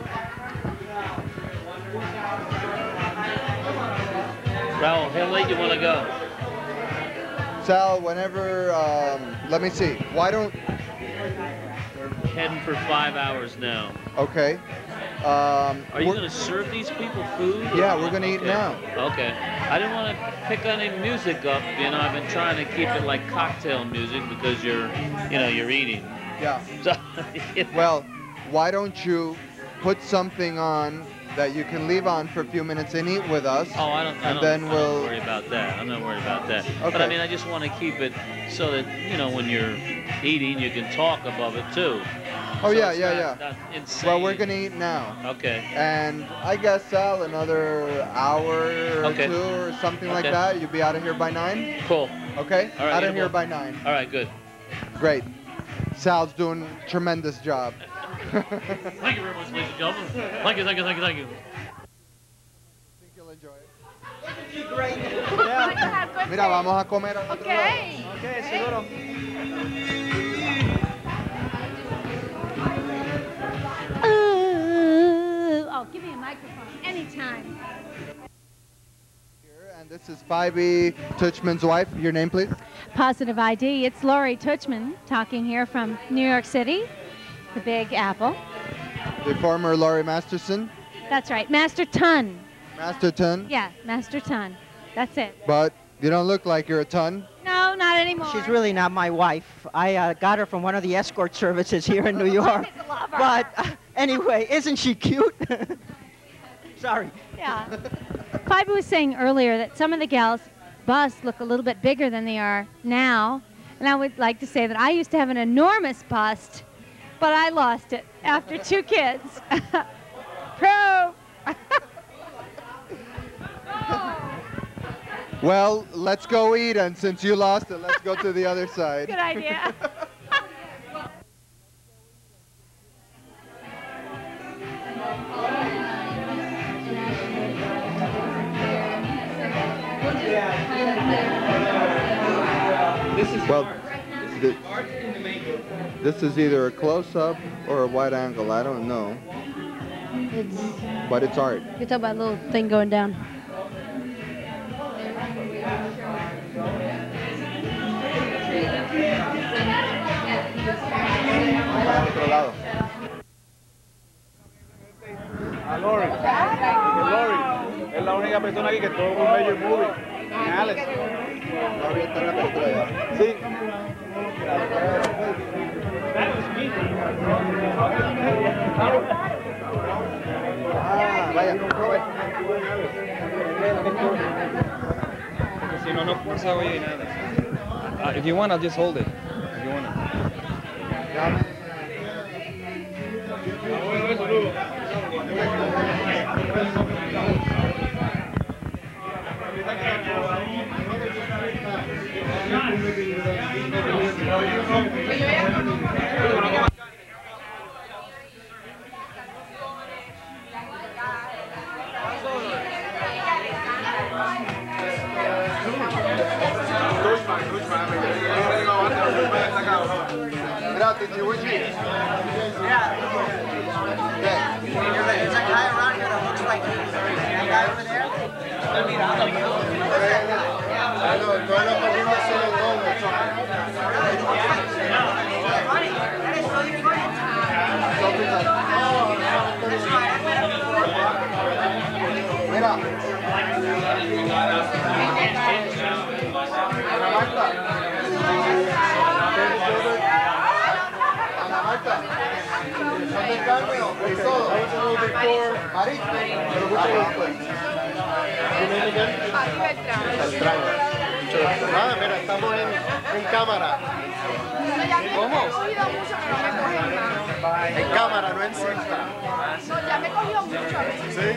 Raul, how late do you want to go? Sal, whenever, let me see. Why don't... We're heading for 5 hours now. Okay. Are you going to serve these people food? Yeah, we're going to eat now. Okay. I didn't want to pick any music up. You know, I've been trying to keep it like cocktail music because you're eating. Yeah. So, Well, why don't you put something on that you can leave on for a few minutes and eat with us? Oh, I don't worry about that. I'm not worried about that. But I Okay. mean, I just want to keep it so that, when you're eating, you can talk above it too. Oh, So yeah, it's yeah. not insane. Well, we're going to eat now. Okay. And I guess, Sal, another hour or Okay. two or something like Okay. that. You'll be out of here by 9? Cool. Okay? All right, Out of eatable. here by 9. All right, good. Great. Sal's doing a tremendous job. Thank you very much, ladies and gentlemen. Thank you, thank you, thank you, thank you. think you'll enjoy it. Yeah. Mira, vamos a comer al otro lado. Okay, seguro. Oh, give me a microphone anytime. And this is 5E Tuchman's wife. Your name, please? Positive ID. It's Lori Tuchman talking here from New York City, the Big Apple. The former Laurie Masterson. That's right, Master Ton. Masterton. Yeah, Master Ton. That's it. But you don't look like you're a ton. No, not anymore. She's really not my wife. I got her from one of the escort services here in New York. But anyway, isn't she cute? Sorry. Yeah. Fiber was saying earlier that some of the gals' busts look a little bit bigger than they are now. And I would like to say that I used to have an enormous bust, but I lost it after 2 kids. Proof. Well, let's go eat, and since you lost it, let's go to the other side. Good idea. Well, this is either a close-up or a wide angle. I don't know, but it's art. You're talking about a little thing going down. Otro lado. A Lori. Lori es la única persona aquí que todo un major movie. Alex. Lori está en la película ya. Sí. Ah, vaya. Si no, no fuerza oye nada. If you want, I'll just hold it. If you want. Nada, mira, estamos en cámara. ¿Cómo? En cámara, no en cinta. No, ya me cogió mucho. ¿Sí?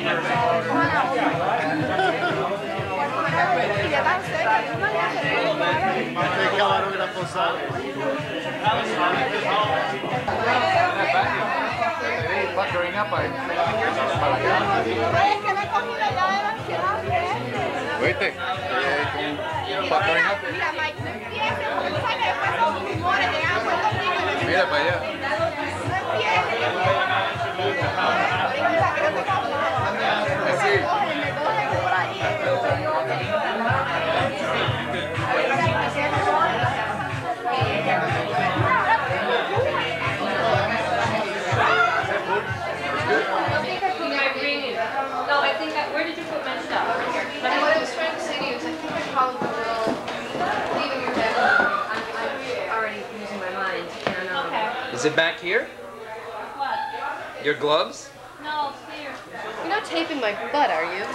Y ya tan cerca, Este camarón era posado. Growing up, es que me he cogido ya de la ansiedad. ¿Oíste? Mira, Mike, no empieces, porque tú sabes que después son rumores, llegan a Puerto Rico. Mira para allá. No, I think where did you put my stuff? And what I was trying to say to you is I think I probably will, leaving your bedroom, I'm already losing my mind. And, okay. Is it back here? What? Your gloves? No, it's here. You're not taping my butt, are you?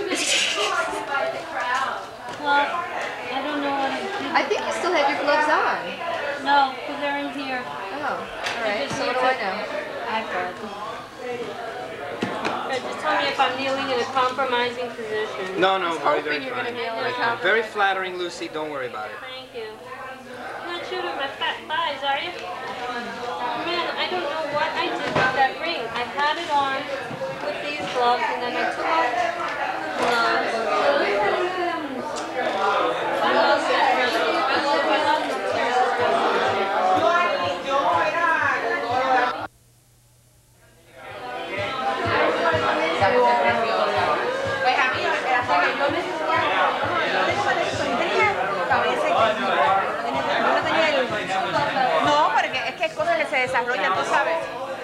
Well, I don't know what I'm doing. I think you still have your gloves on. No, because they're in here. Oh, all right. So what do I know? I've read. Just tell me if I'm kneeling in a compromising position. No, no, very, Hoping very you're going to fine. kneel in a Very fine. compromise. Very flattering, Lucy. Don't worry about it. Thank you. You're not shooting my fat thighs, are you? Man, I don't know what I did with that ring. I had it on with these gloves, and then I took off the gloves. No, porque es que hay cosas que se desarrollan, tú sabes.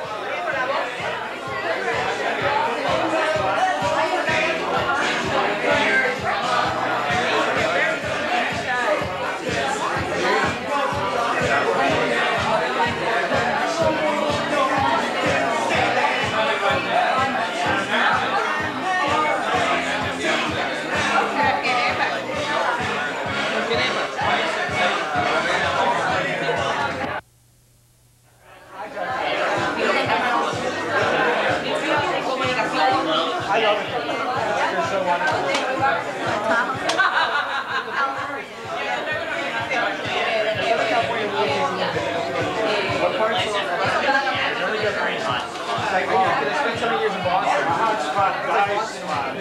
I love it. You're so What parts of very different. Like when you spent so many years in Boston. Hot spot, guys.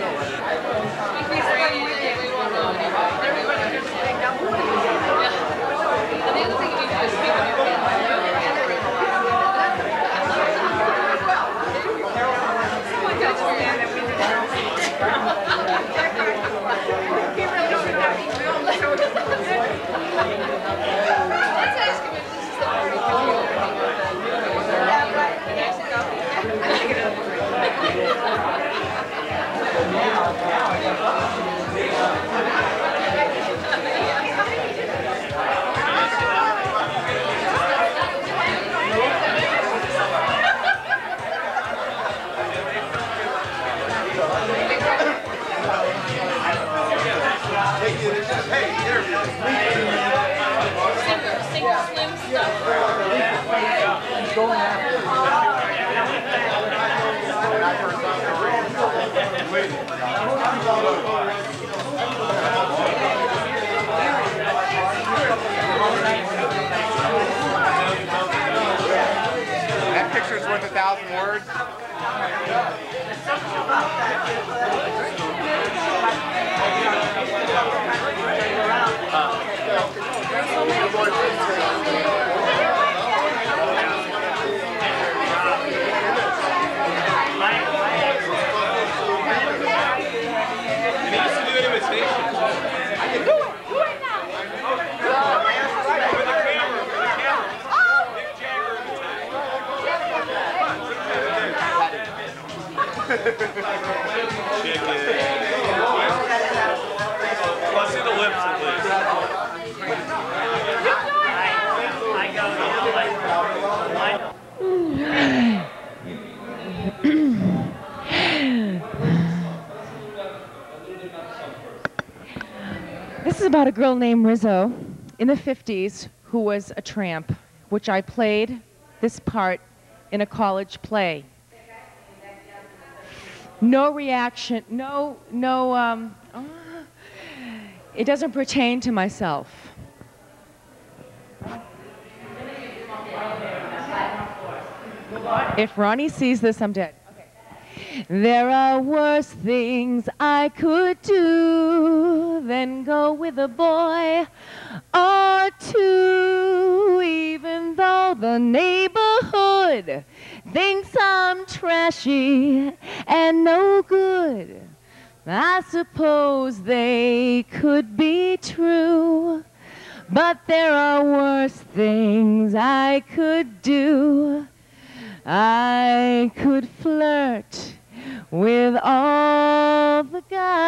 That picture's worth 1,000 words. Let's see the lips at least. I go, about a girl named Rizzo in the 50s who was a tramp, which I played this part in a college play. No reaction, it doesn't pertain to myself. If Ronnie sees this, I'm dead. There are worse things I could do than go with a boy or two, even though the neighborhood thinks I'm trashy and no good. I suppose they could be true, but there are worse things I could do. I could flirt with all the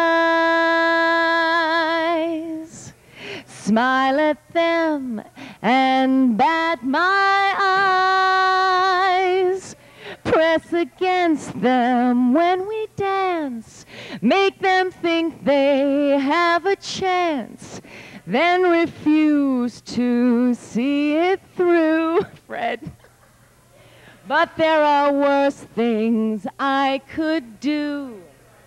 guys, smile at them and bat my eyes, press against them when we dance, make them think they have a chance, then refuse to see it through. Fred. But there are worse things I could do.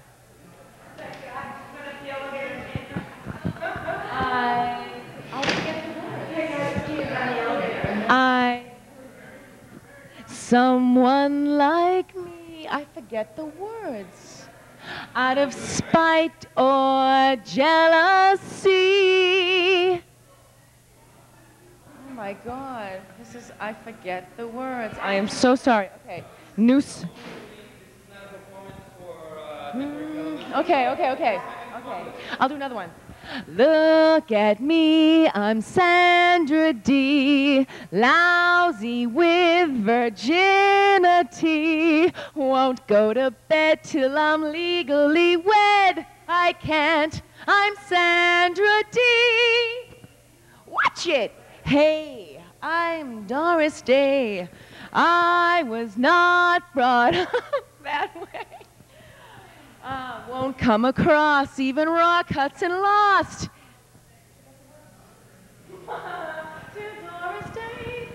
Someone like me, I forget the words, out of spite or jealousy. Oh my God, I forget the words. I am so sorry. Okay, noose. Okay. I'll do another one. Look at me, I'm Sandra D, lousy with virginity. Won't go to bed till I'm legally wed. I can't, I'm Sandra D. Watch it. Hey, I'm Doris Day. I was not brought up that way. Won't come across even raw cuts and lost. Doris Day.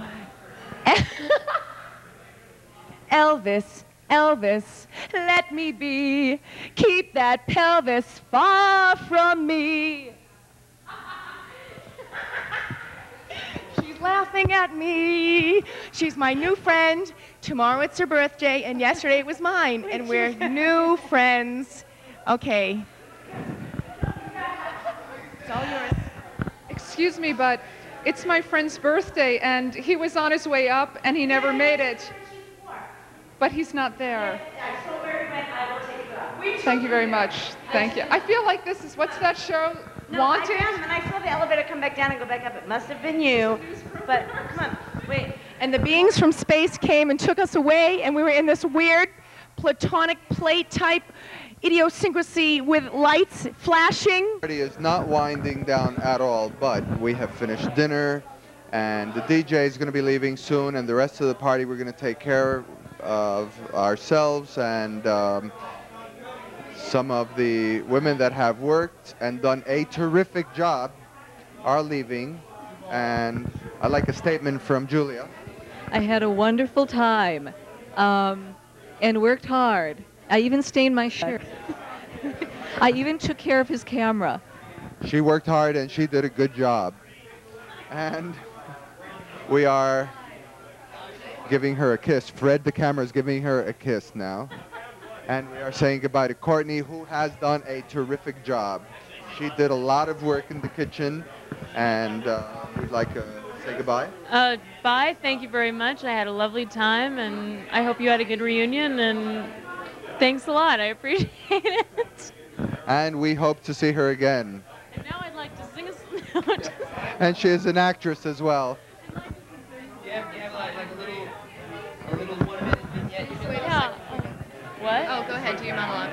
Elvis, let me be. Keep that pelvis far from me. Laughing at me. She's my new friend. Tomorrow it's her birthday, and yesterday it was mine, and we're new friends. Okay. It's all yours. Excuse me, but it's my friend's birthday, and he was on his way up, and he never made it. But he's not there. Thank you very much. Thank you. I feel like this is, what's that show? No, Wanted? I ran, and I saw the elevator come back down and go back up. It must have been you. But come on, wait. And the beings from space came and took us away, and we were in this weird platonic plate type idiosyncrasy with lights flashing. The party is not winding down at all, but we have finished dinner, and the DJ is going to be leaving soon, and the rest of the party we're going to take care of ourselves, and some of the women that have worked and done a terrific job are leaving, and I'd like a statement from Julia. I had a wonderful time and worked hard. I even stained my shirt. I even took care of his camera. She worked hard and she did a good job. And we are giving her a kiss. Fred, the camera, is giving her a kiss now. And we are saying goodbye to Courtney, who has done a terrific job. She did a lot of work in the kitchen, and we'd like to say goodbye. Bye. Thank you very much. I had a lovely time, and I hope you had a good reunion, and thanks a lot. I appreciate it. And we hope to see her again. And now I'd like to sing a And she is an actress as well. You have like a little 1 minute vignette. You can Yeah. What? Oh, go ahead, do your monologue.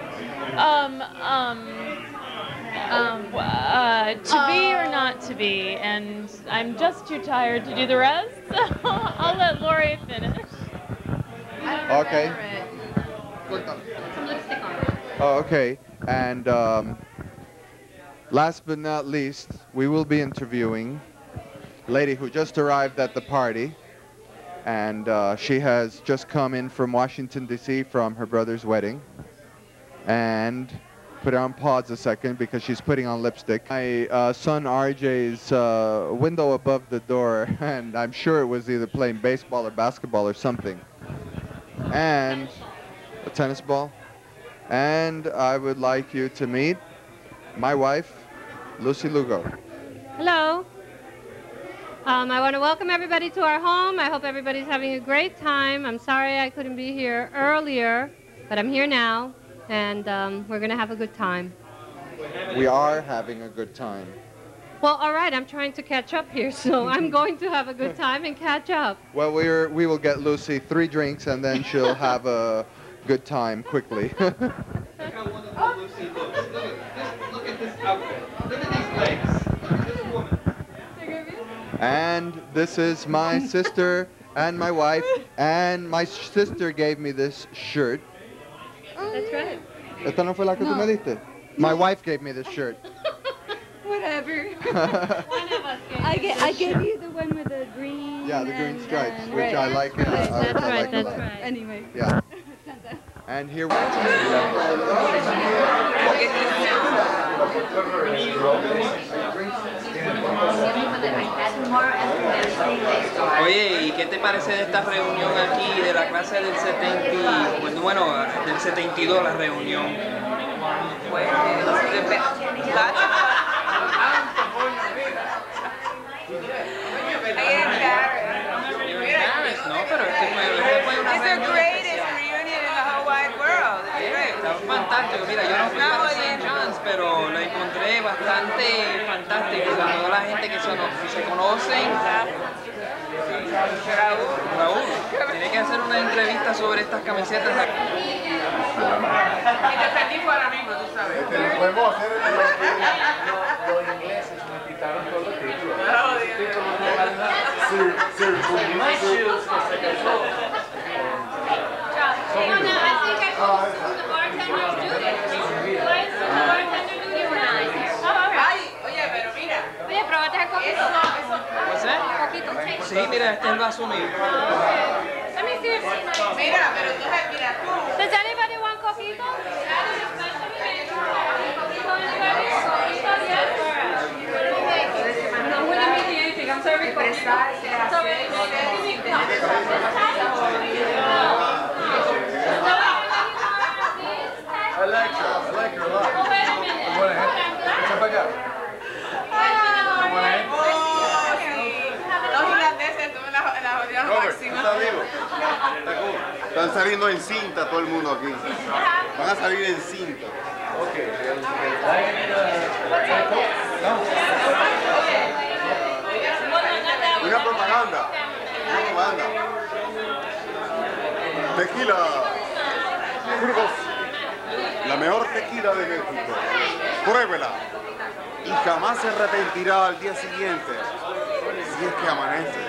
To be or not to be, and I'm just too tired to do the rest, so I'll let Lori finish. Okay. Some lipstick on it. Oh, okay. And Last but not least, we will be interviewing a lady who just arrived at the party, and she has just come in from Washington, D.C. from her brother's wedding, and put it on pause a second because she's putting on lipstick. My son RJ's window above the door, and I'm sure it was either playing baseball or basketball or something, and a tennis ball. And I would like you to meet my wife, Lucy Lugo. Hello. I want to welcome everybody to our home. I hope everybody's having a great time. I'm sorry I couldn't be here earlier, but I'm here now, and we're going to have a good time. We are having a good time. Well, all right, I'm trying to catch up here, so I'm going to have a good time and catch up. Well, we will get Lucy 3 drinks, and then she'll have a good time quickly. Look how wonderful Lucy looks. Look at this outfit. Look at these legs. Look at this woman. And this is my sister and my wife, and my sister gave me this shirt. That's right. ¿Esta no fue la que tú me diste? My wife gave me this shirt. Whatever. I gave you the one with the green. Yeah, the green stripes, and which red. I like. That's right, like that's a lot. right. Anyway. Yeah. And here we Oye, ¿y qué te parece de esta reunión aquí de la clase del 70, bueno, del 72 la reunión? Pues, No, pero este fue una It's the greatest reunion in the whole wide world. Está fantástico. Mira, yo no fui para St. John's, pero la encontré bastante fantástica. Toda la gente que se conocen. Raúl, tiene que hacer una entrevista sobre estas camisetas. Y te perdí ahora mismo, tú sabes. Podemos hacer Los ingleses me quitaron todos los títulos. My shoes que se casó. Oye, pero mira. Oye, pruébate el coquito. ¿Pues sí, mira, este es el vaso mío. Let me see. Mira, pero entonces, mira tú. Does anybody want coquito? No wouldn't be anything. I'm serving coquito. I like her a lot. Echa para acá. Los irlandeses son la jodida máxima. ¿Está vivo? Están saliendo en cinta todo el mundo aquí. Van a salir en cinta. Una propaganda. Tequila. Burgos. La mejor tequila de México. Pruébela. Y jamás se arrepentirá al día siguiente. Si es que amanece.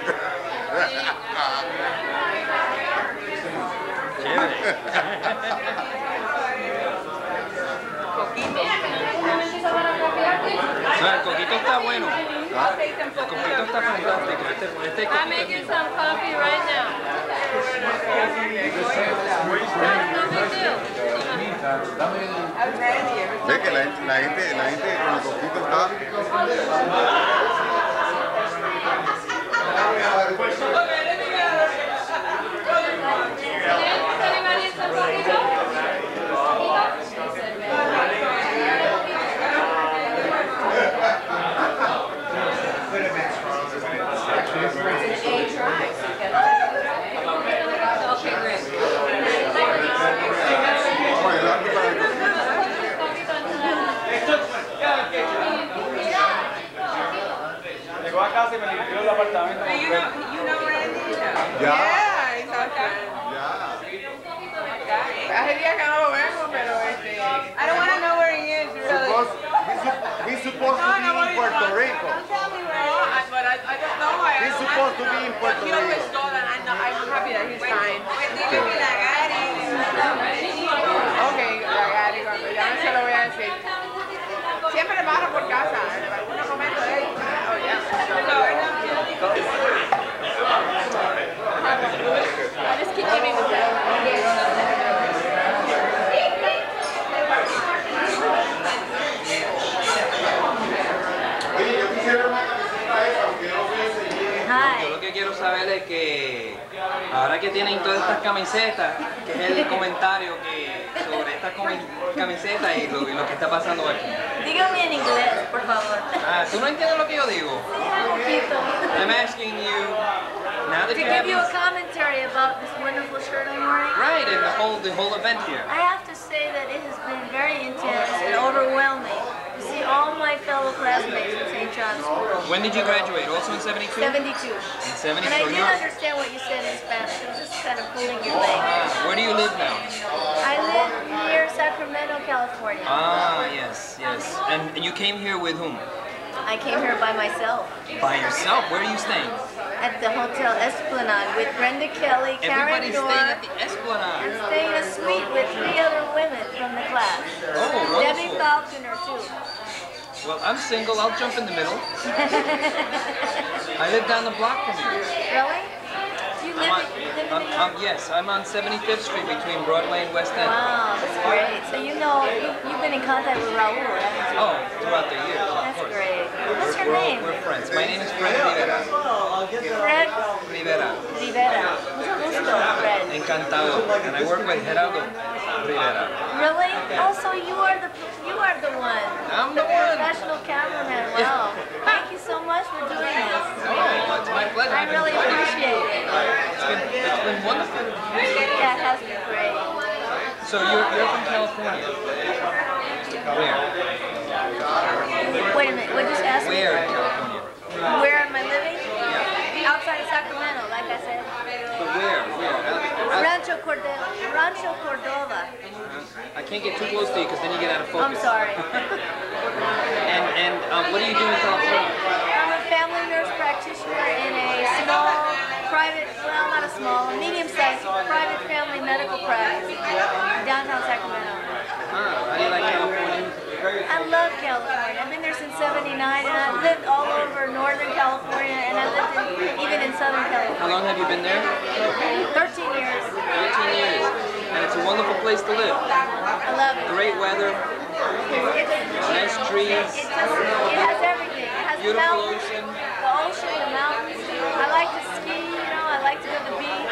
El coquito está bueno. El coquito está fantástico. Este I'm making some coffee right now. Ve que la gente con el coquito está. Llegó a casa y me limpió el apartamento. You know Randy? Ya. Yeah, he's acá. Hace días que no lo vemos, pero I don't want to know where he is, really. He's supposed to be in Puerto Rico. But I don't know. He's supposed to be in Puerto He always Rico. told, and I'm happy that he's fine. Ok, la Gary, cuando ya no se lo voy a decir. Siempre le baja por casa. camiseta, que es el comentario sobre esta camiseta y lo que está pasando aquí. Dígame en inglés, por favor. Ah, ¿tú no entiendes lo que yo digo? Un poquito. I'm asking you, now that To you have give you a this, commentary about this wonderful shirt I'm wearing. right, and the whole event here. I have to say that it has been very intense and overwhelming to see all my fellow classmates in St. John's School. When did you graduate? Also in 72? 72. In 72. And I didn't understand what you said in Spanish. It was just kind of pulling your leg. Where do you live now? I live near Sacramento, California. Ah, yes, yes. And you came here with whom? I came here by myself. By yourself? Where are you staying? At the Hotel Esplanade with Brenda Kelly, Karen Everybody's Dorr. staying at the Esplanade. I'm staying in a suite with 3 other women from the class. Oh, wonderful. Debbie Falconer, too. Well, I'm single. I'll jump in the middle. I live down the block from you. Really? Do you live in Yes, I'm on 75th Street between Broadway and West End. Wow, that's great. So you know, you've been in contact with Raul, haven't you? Oh, throughout the years, of That's course. great. What's your name? We're friends. My name is Fred Rivera. Fred Rivera. Rivera. Mucho gusto, Fred. Encantado. And I work with Geraldo Rivera. Really? Oh, so you are the one. I'm the one. one. Professional cameraman. Wow. Thank you so much for doing this. Oh, it's my pleasure. I really appreciate it. It's been wonderful. Yeah, it has been great. So you're from California. Where? Wait a minute. What did you ask me? Where in California? Where am I living? Yeah. Outside of Sacramento, like I said. But where? Rancho Cordova. I can't get too close to you because then you get out of focus. I'm sorry. and what do you do in California? I'm a family nurse practitioner in a small, private, well, not a small, a medium-sized private family medical practice in downtown Sacramento. How do you like California? I love California. I've been there since '79, and I've lived all over Northern California, and I lived even in Southern California. How long have you been there? 13 years. 13 years. And it's a wonderful place to live. I love it. Great weather. Nice trees. It has everything. It has Beautiful the mountains, ocean. the ocean, the mountains. I like to ski, you know. I like to go to the beach.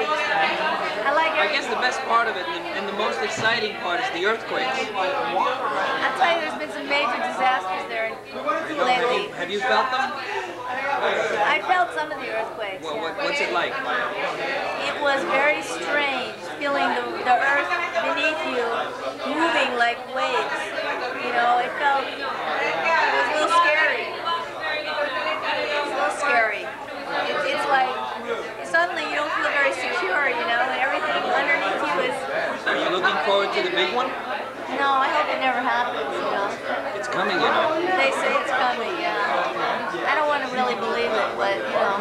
I like I guess the best part of it and the most exciting part is the earthquakes. I'll tell you, there's been some major disasters there lately. Have you felt them? I felt some of the earthquakes. Well, Yeah. what's it like? It was very strange, feeling the earth beneath you moving like waves. You know, it was a little scary. It's a little scary. It's like, suddenly you don't feel very secure, you know, and everything underneath you is... Are you looking forward to the big one? No, I hope it never happens, you know. It's coming, you know. They say it's coming, yeah. I don't want to really believe it, but, you know.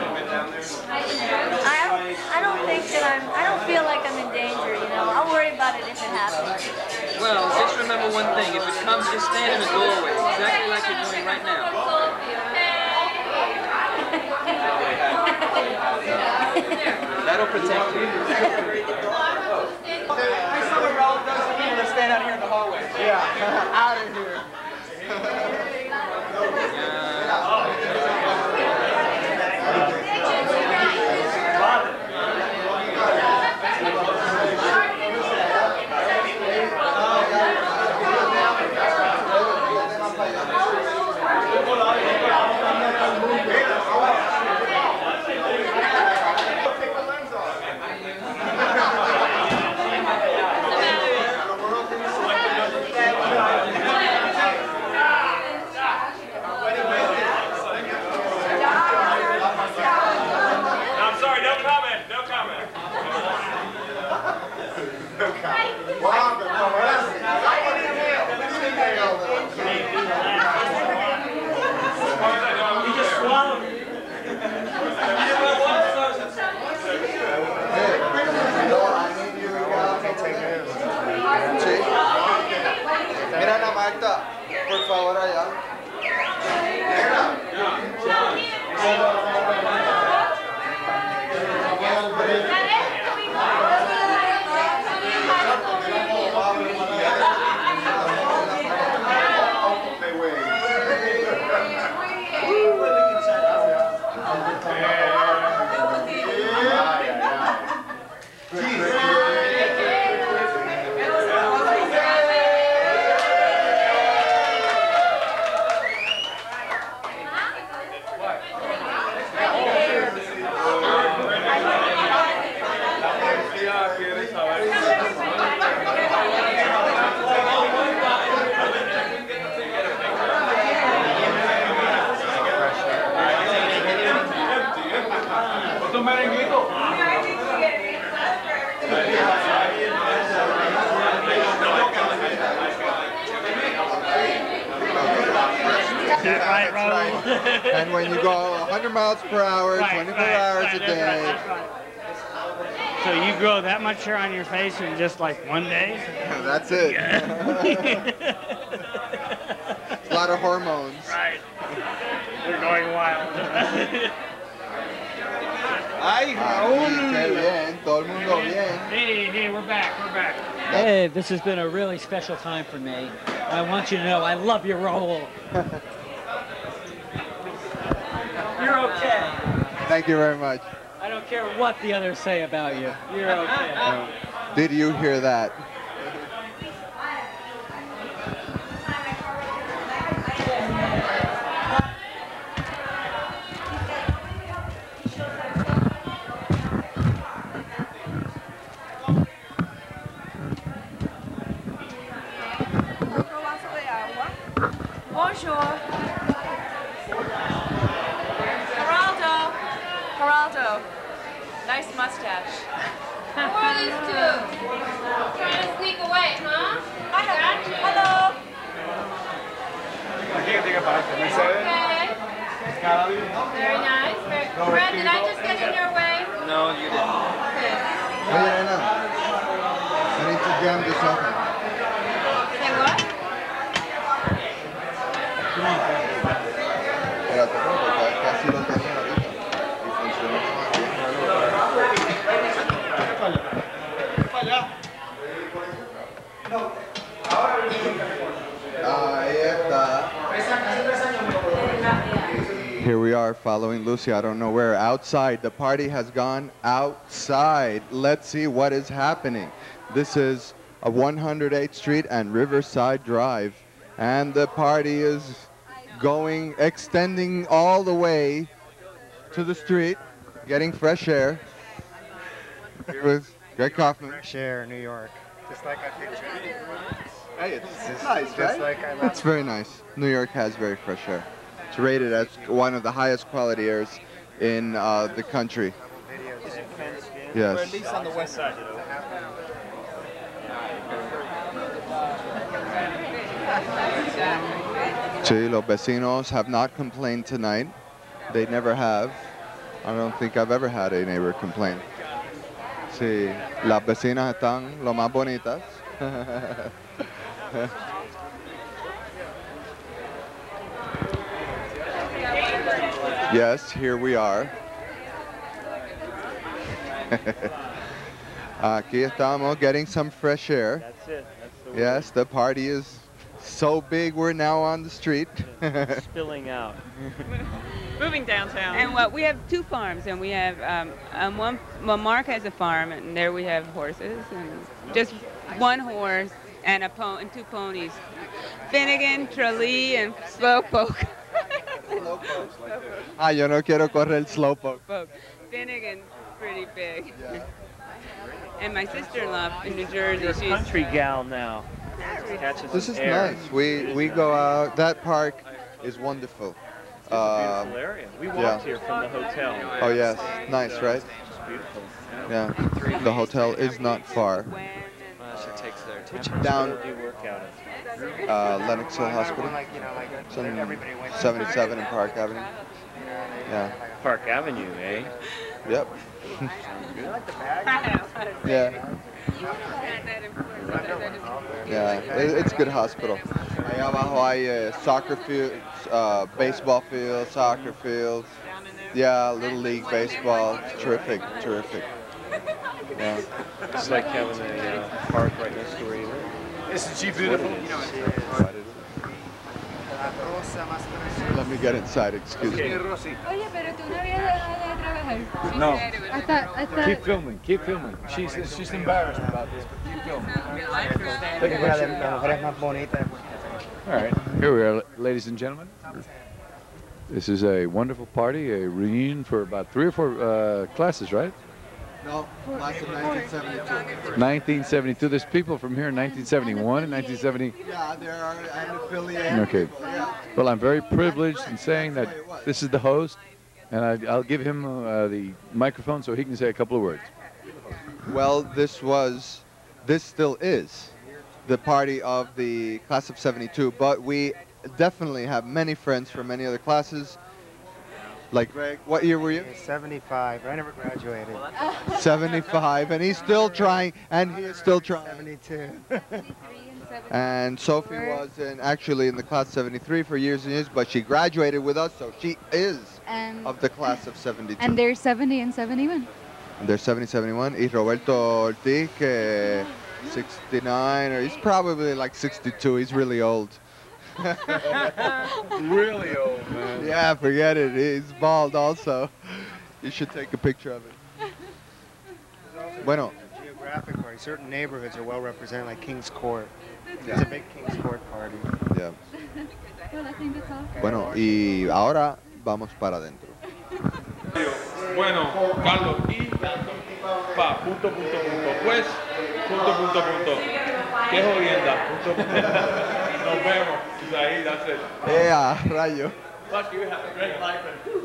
I don't think that I don't feel like I'm in danger, you know. I'll worry about it if it happens. Well, just remember one thing. If it comes, just stand in the doorway, exactly like you're doing right now. That'll protect you. Let's stand out here in the hallway. Yeah, out of here. Mira la Magda, por favor allá. that right, Raul? Right. And when you go 100 miles per hour, Right, 24 right, hours right, a that's day. right, that's right. So you grow that much hair on your face in just like one day? That's it. A lot of hormones. Right. We're going wild. Ay, Raúl. Qué bien, todo el mundo bien. Hey, we're back. Hey, this has been a really special time for me. I want you to know I love your role. You're okay. Thank you very much. I don't care what the others say about you. You're okay. Did you hear that? Bonjour. Geraldo. Nice mustache. Who are these two? Trying to sneak away, huh? Gotcha. Hello. Okay. Very nice. Fred, did I just get in your way? No, you didn't. Okay. Oye, Elena, I need to jam this up. Say what? Espérate, porque casi lo tenía ahorita. Y funcionó Ahí está. Here we are following Lucy, I don't know where, outside. The party has gone outside. Let's see what is happening. This is a 108th Street and Riverside Drive. And the party is extending all the way to the street, getting fresh air. Here with Greg Kaufman. Fresh air, New York. Just like I pictured. Hey, it's nice, just right? like I love It's very nice. New York has very fresh air. It's rated as one of the highest quality airs in the country. Yes. Or at least on the west side. Sí, los vecinos have not complained tonight. They never have. I don't think I've ever had a neighbor complain. Sí, las vecinas están lo más bonitas. Yes, here we are. Aquí estamos getting some fresh air. That's it. That's the word. Yes, the party is so big we're now on the street. Spilling out. Moving downtown. And we have two farms, and we have Mark has a farm, and there we have horses, and just one horse and and two ponies. Finnegan, Tralee, and Slowpoke. Yo no quiero correr el slowpoke. Finnegan's pretty big. Yeah. And my sister-in-law in New Jersey, You're a she's country gal now. This is nice. We go out. That park is wonderful. It's a beautiful area. We walked here from the hotel. Oh yes, nice, right? It's beautiful. Yeah. The hotel is not far. Which down do you work out Lenox Hill Hospital. It's on 77 in Park Avenue. Yeah. Park Avenue, eh? Yep. Yeah. Yeah, it's a good hospital. Ahí abajo hay soccer fields, baseball fields, soccer fields. Yeah, Little League baseball. It's terrific, terrific. Yeah. It's like having a park right next to where you live. Isn't she beautiful? Let me get inside, excuse me. Oye, pero tú no habías dejado de trabajar. No. I thought. Keep filming, keep filming. She's embarrassed about this, but keep filming. Take a picture. All right, here we are, ladies and gentlemen. This is a wonderful party, a reunion for about 3 or 4 classes, right? No, class of 1972. 1972. There's people from here in 1971 and 1970. Yeah, there are affiliated. Okay. Well, I'm very privileged in saying that this is the host, and I'll give him the microphone so he can say a couple of words. Well, this still is the party of the class of 72, but we definitely have many friends from many other classes. Like Greg, what year were you? 75. I never graduated. 75, and he's still trying, and he is still trying. 72. And Sophie was actually in the class 73 for years and years, but she graduated with us, so she is of the class of 72. And they're 70 and 71. And they're 70, 71. Y Roberto Ortiz, 69, or he's probably like 62. He's really old. Really old, man. Yeah, forget it. He's bald also. You should take a picture of it. Bueno. Geographic party. Certain neighborhoods are well represented, like King's Court. Yeah. It's a big King's Court party. Yeah. Bueno, y ahora vamos para adentro. Bueno, Carlos, y punto. Pues, punto. Qué jodienda, punto. Nos vemos. Ahí, that's it. Rayo. Fuck you, have a great life.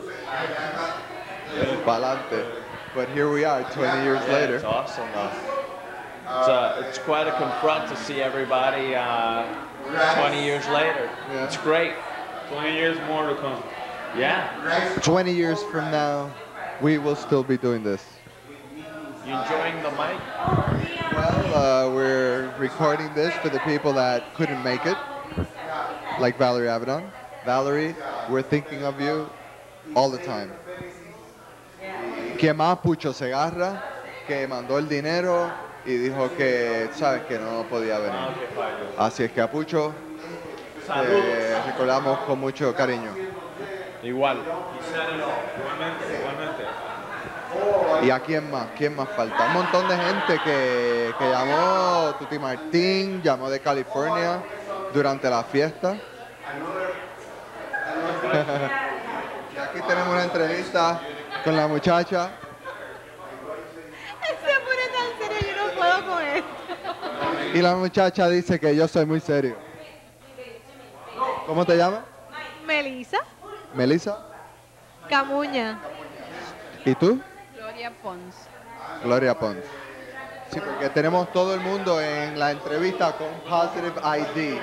Pa'lante. But here we are, 20 years later. It's awesome, though. It's quite a confront to see everybody 20 years later. Yeah. It's great. 20 years more to come. Yeah. 20 years from now, we will still be doing this. You enjoying the mic? Well, we're recording this for the people that couldn't make it, like Valerie Avedon. Valerie, we're thinking of you all the time. ¿Quién más? Pucho Segarra, que mandó el dinero y dijo que, sabes, que no podía venir. Así es que a Pucho recordamos con mucho cariño. Igual. Igualmente. ¿Y a quién más? ¿Quién más falta? Un montón de gente que llamó, Tuti Martín, llamó de California durante la fiesta. Y aquí tenemos una entrevista con la muchacha. Se pone tan serio, yo no puedo con esto. Y la muchacha dice que yo soy muy serio. ¿Cómo te llamas? Melissa Melissa. Camuña. ¿Y tú? Gloria Pons. Gloria Pons. Sí, porque tenemos todo el mundo en la entrevista con Positive ID.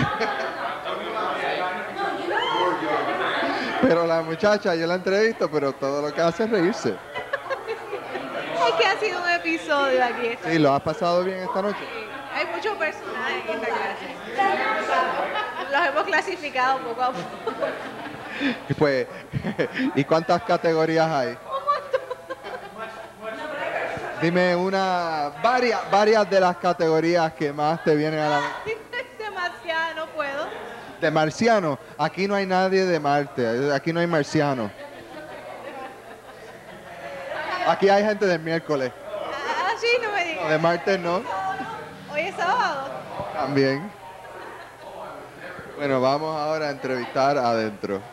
Pero la muchacha, yo la entrevisto, pero todo lo que hace es reírse. Es que ha sido un episodio aquí. Sí, ¿lo has pasado bien esta noche? Hay muchos personajes en esta clase. Los hemos clasificado poco a poco. Pues, ¿y cuántas categorías hay? Dime varias de las categorías que más te vienen a la mente. Demasiado, no puedo. De marciano, aquí no hay nadie de Marte, aquí no hay marciano. Aquí hay gente del miércoles. Ah, sí, no me digas. De Marte no. Hoy es sábado. También. Bueno, vamos ahora a entrevistar adentro.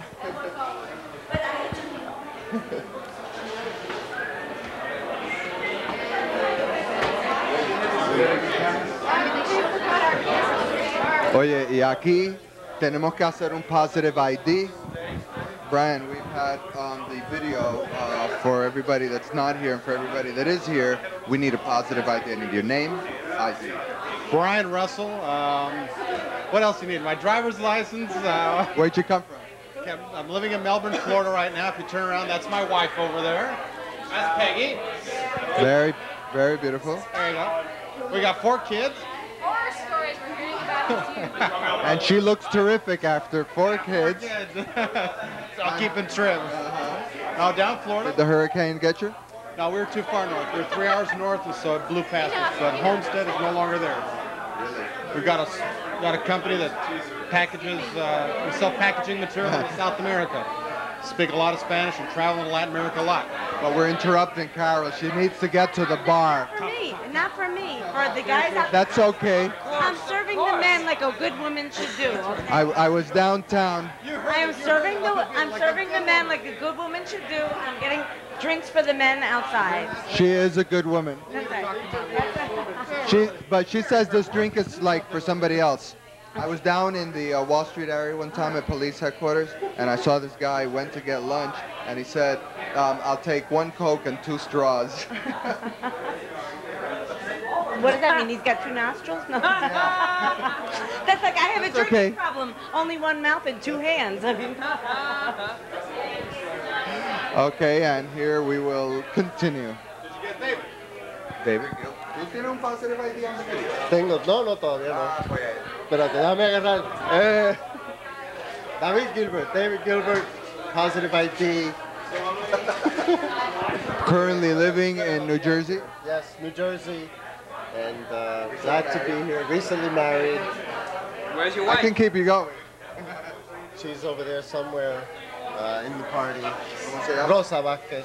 Oye, y aquí tenemos que hacer un positive ID. Brian, we've had the video for everybody that's not here and for everybody that is here, we need a positive ID. I need your name, ID. Brian Russell. What else do you need? My driver's license. Where'd you come from? I'm living in Melbourne, Florida right now. If you turn around, that's my wife over there. That's Peggy. Very, very beautiful. There you go. We got 4 kids. Horror stories we're hearing about And she looks terrific after 4 kids. So I'll keep in trim. Now down Florida. Did the hurricane get you? No, we were too far north. We were 3 hours north, and so it blew past us. But Homestead is no longer there. We've got a company that packages, we sell packaging material in South America. Speak a lot of Spanish and travel in Latin America a lot. But we're interrupting Carol. She needs to get to the bar. For me, not for me. For the guys out That's okay. I'm serving the men like a good woman should do. Okay? I was downtown. I'm serving the men like a good woman should do. I'm getting drinks for the men outside. She is a good woman. But she says this drink is like for somebody else. I was down in the Wall Street area one time at police headquarters, and I saw this guy went to get lunch, and he said, "I'll take 1 Coke and 2 straws." What does that mean? He's got two nostrils? No. That's like I have a drinking problem. Only one mouth and two hands. I mean. Okay, and here we will continue. David. ¿Tú tienes un positive ID? Tengo, no todavía no. Espérate, déjame agarrar. David Gilbert, positive ID. Currently living in New Jersey? Yes, New Jersey, and glad to be here. Recently married. Where's your wife? I can keep you going. She's over there somewhere in the party. Rosa Vázquez.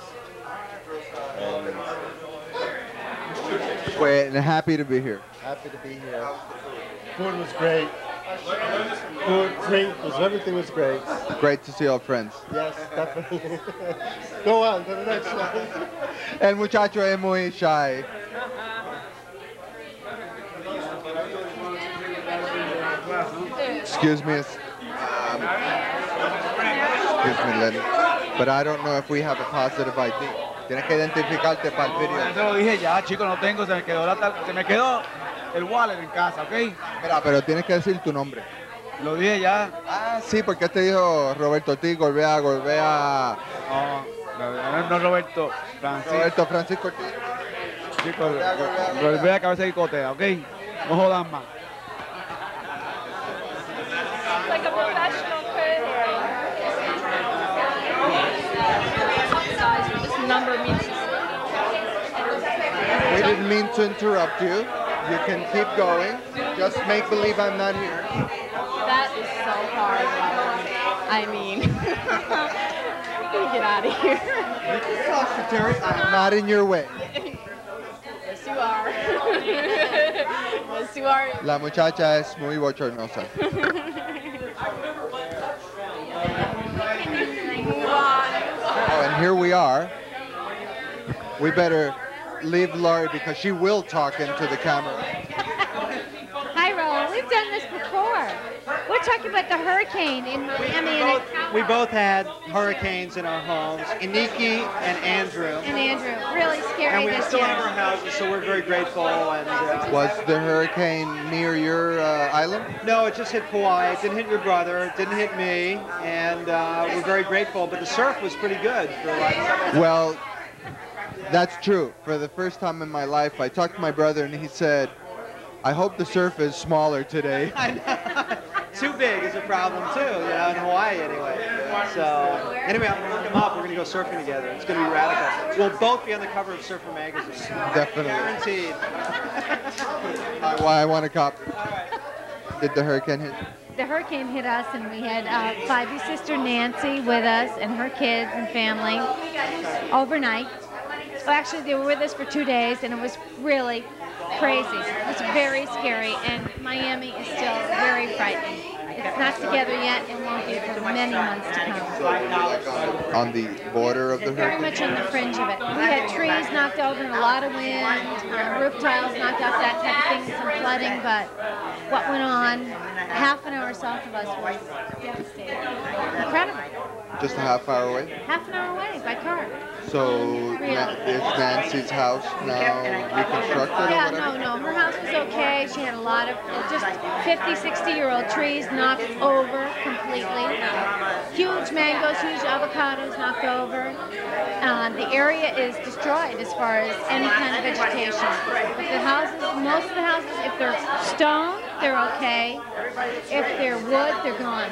And happy to be here. Happy to be here. Food was great. Food, drink, everything was great. Great to see all friends. Yes, definitely. Go on to the next one. El muchacho es muy shy. Excuse me, Lenny, but I don't know if we have a positive ID. Tienes que identificarte para el video. Ya se lo dije ya, chico, no tengo, se me quedó el wallet en casa, ¿ok? Mira, pero tienes que decir tu nombre. Lo dije ya. Ah, sí, porque te dijo Roberto Ortiz, Gorbea. No Roberto, Francisco. Roberto Francisco Ortiz. Chico, Gorbea, cabeza y cotea, ¿ok? No jodan más. Like a professional This number means. We didn't mean to interrupt you. You can keep going. Just make believe I'm not here. That is so hard. I mean, get out of here. You can talk to Terry. I'm not in your way. Yes, you are. Yes, you are. La muchacha es muy bochornosa. Oh, and here we are. We better leave Laurie because she will talk into the camera. Hi, Roland. We've done this before. We're talking about the hurricane in Miami. We both had hurricanes in our homes, Iniki and Andrew. Really scary And we this still year. have our houses, so we're very grateful. And Was the hurricane near your island? No, it just hit Kauai. It didn't hit your brother. It didn't hit me. And we're very grateful. But the surf was pretty good. Well, that's true. For the first time in my life, I talked to my brother and he said, I hope the surf is smaller today. I know. Too big is a problem too, in Hawaii anyway. So anyway, I'm gonna look him up. We're gonna go surfing together. It's gonna be radical. We'll both be on the cover of Surfer magazine. Definitely. Guaranteed. I want a copy. Did the hurricane hit? The hurricane hit us, and we had Spivey's sister Nancy with us and her kids and family overnight. So actually, they were with us for 2 days, and it was really crazy. It was very scary, and Miami is still very frightening. It's not together yet and won't be for many months to come. On the border of the Very hurricane? much on the fringe of it. We had trees knocked over and a lot of wind, roof tiles knocked out, that type of thing, some flooding, but what went on half an hour south of us was devastating. Incredible. Just a half hour away? Half an hour away by car. So is Nancy's house now reconstructed or Yeah, whatever? no. Her house was okay. She had a lot of just 50, 60-year-old trees knocked over completely. Huge mangoes, huge avocados knocked over. The area is destroyed as far as any kind of vegetation. But the houses, most of the houses, if they're stone, they're okay. If they're wood, they're gone.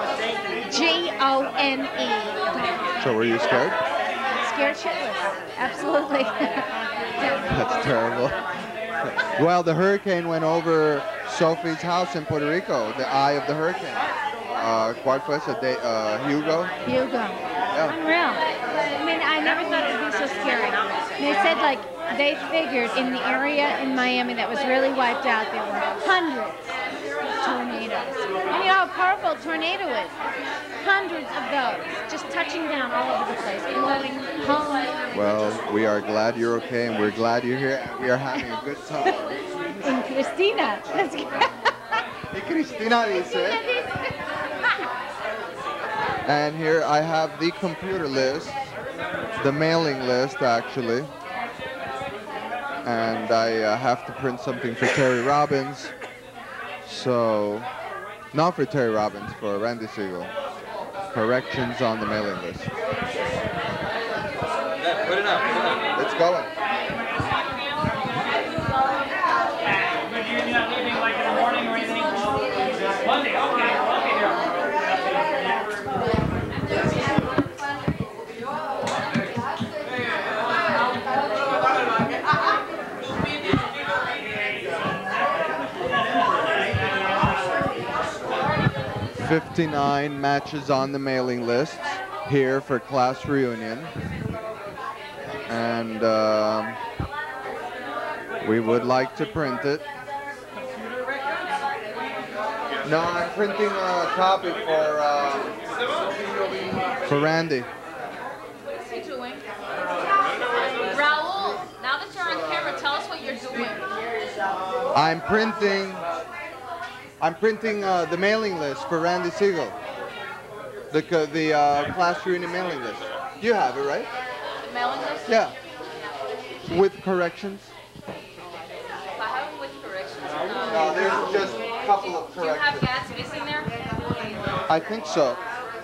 Gone. So were you scared? Scared shitless. Absolutely. That's terrible. Well, the hurricane went over Sophie's house in Puerto Rico, the eye of the hurricane. ¿Cuál fue ese? Hugo? Hugo. Unreal. I mean, I never thought it would be so scary. They said, they figured in the area in Miami that was really wiped out, there were hundreds of tornadoes. And you know how powerful a tornado is. Hundreds of those, just touching down all over the place, blowing homes. Well, we are glad you're okay, and we're glad you're here, and we are having a good time. And Cristina. That's good. Y Cristina dice. And here I have the computer list, the mailing list actually. and I have to print something for Terry Robbins. So, not for Terry Robbins, for Randy Siegel. Corrections on the mailing list. Yeah, put it up, put it up. It's going. You're not leaving like in the morning or anything? Monday, okay. 59 matches on the mailing list here for class reunion. And we would like to print it. No, I'm printing a copy for Randy. What is he doing? Raul, now that you're on camera, tell us what you're doing. I'm printing the mailing list for Randy Siegel. The class reunion mailing list. You have it, right? The mailing list? Yeah. With corrections? I have it with corrections. No, there's just a couple of Do you have corrections. Gatsby's in there? I think so.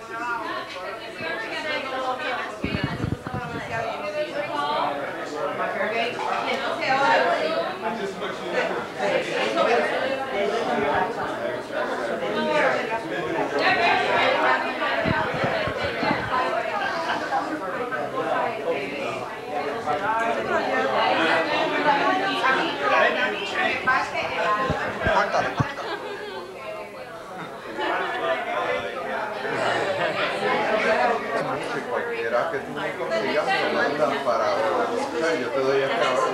Cualquiera que tú me consigas me mandan para... O sea, yo te doy este ahora.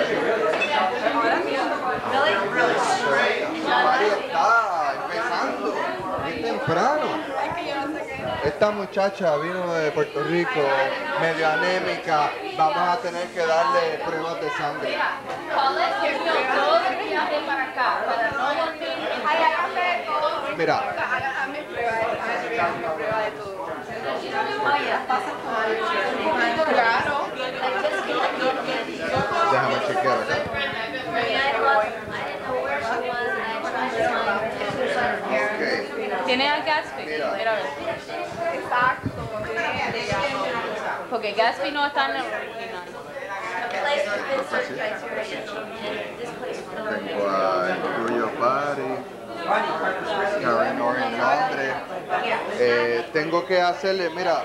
Mario está empezando muy temprano. Esta muchacha vino de Puerto Rico, medio anémica. Vamos a tener que darle pruebas de sangre. Mira. Déjame chequear acá. ¿Tiene a Gatsby? Mira, a ver. Exacto. Porque Gatsby no está en el original. Tengo a Julio Pari, Karen en Londres. Tengo que hacerle, mira,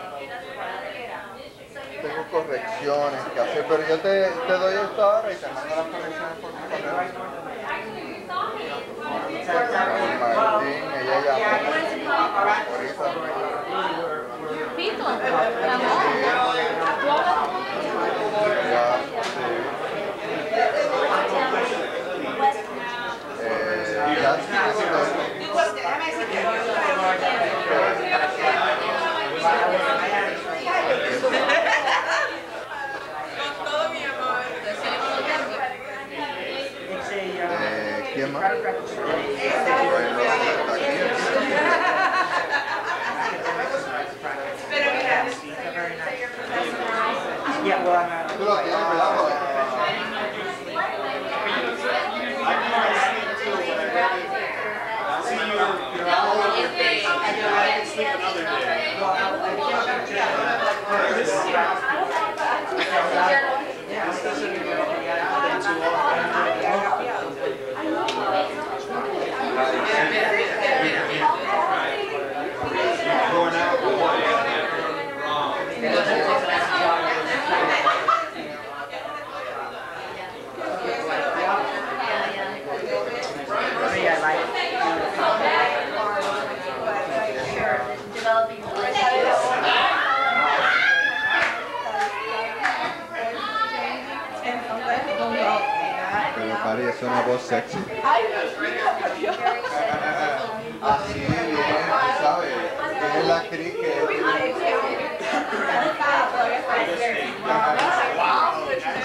tengo correcciones que hacer, pero yo te doy esto ahora y te mando las correcciones por correo. Martín, ella llamó ahorita. Pito, ¿Quién más? Tú lo tienes, ¿verdad? Pero Pari es una voz sexy. Así bien, ¿sabes? Es la actriz que... Wow,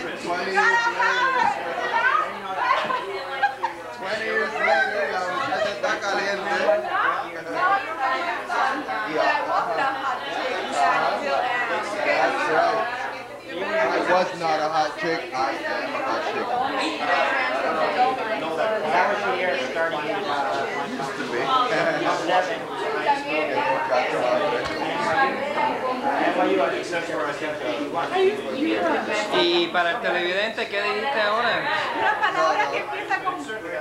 20 years later, la muchacha está caliente. That's right. I was not a hot chick. I am a hot chick. Y para el televidente, ¿qué dijiste ahora? Una palabra que empieza con...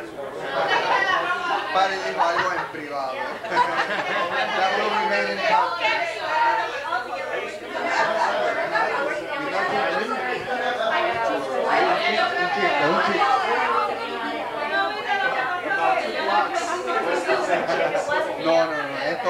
Padre dijo algo en privado. That will remain in No, esto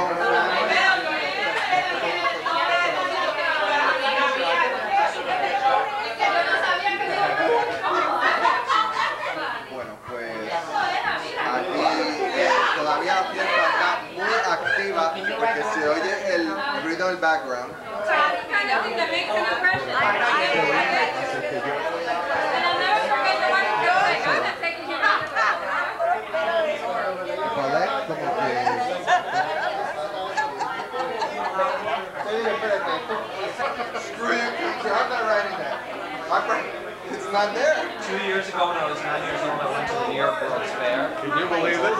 Bueno, pues aquí todavía la fiesta está muy activa porque se oye el ruido del background. Screw you, teacher, I'm not writing that. It's not there. 2 years ago when I was 9 years old, I went to the New York World's Fair. Can you believe it?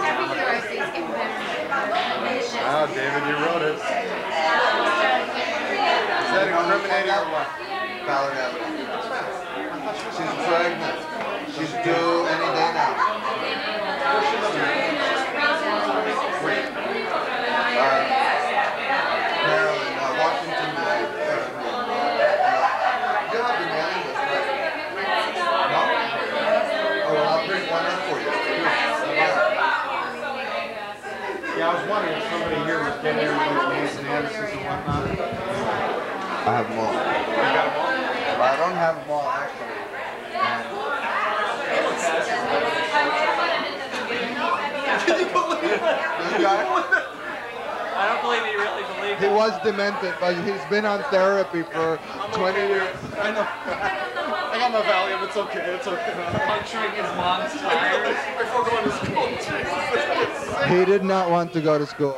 Wow, David, you wrote it. Is that incriminating or what? Valid evidence. She's pregnant. She's due any day now. Maryland, Washington, D.C. You have the mailing list, right? No? Oh, well, I'll bring one up for you. Yeah, I was wondering if somebody here was getting everybody's names and addresses and whatnot. I have them all. You got them all? But I don't have them all, actually. Can you believe it? This guy? I don't believe he really believes He was demented, but he's been on therapy for 20 years. I know. I got my Valium, it's okay, it's okay. puncturing his mom's tires. Before going to school, Jesus. He did not want to go to school.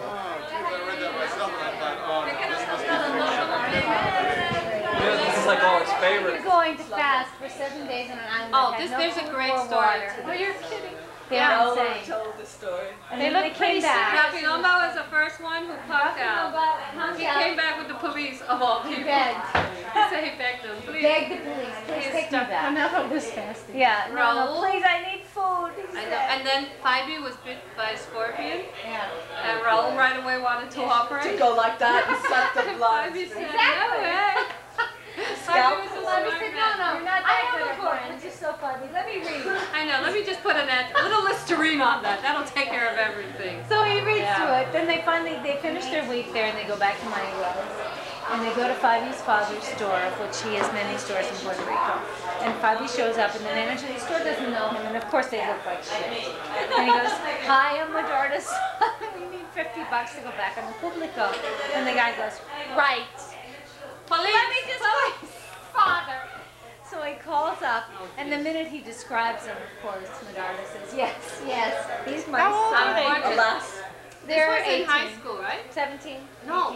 This is like all his favorites. We're going to fast for 7 days on an island. Oh, that had there's a food great or story. water. Oh, you're kidding. They're Yeah. insane. told the story. And They then look they pretty came back. sick. Rafi was the first one who pumped out. Pumped He out. came back with the police of all He people. begged. He said he begged them, please. Begged the police. Please He's take me stuck. back. Enough of this fasting. Yeah. No, Raul. please, I need food. I know. And then Phoebe was bit by a scorpion. Yeah. And Raul right away wanted to operate. To go like that and suck the blood. Phoebe said, Exactly. no way. Scalp. Phoebe was a Bobby smart said, man. no, you're not that good at porn. You're so funny. Let me read. I know, let me just put a little Listerine on that. That'll take care of everything. So he reads Yeah. through it. Then they finish their week there and they go back to Money Wells. And they go to Fabi's father's store, of which he has many stores in Puerto Rico. And Fabi shows up and the manager of the store doesn't know him. And of course they look like shit. And he goes, hi, I'm Medarda's son. We need $50 to go back on the Publico. And the guy goes, right. Police! Let me just call father. So he calls up, and the minute he describes him, of course, Medarda says, yes, he's my How old son. are they? Alas. They're This was in 18. high school, right? 17. No.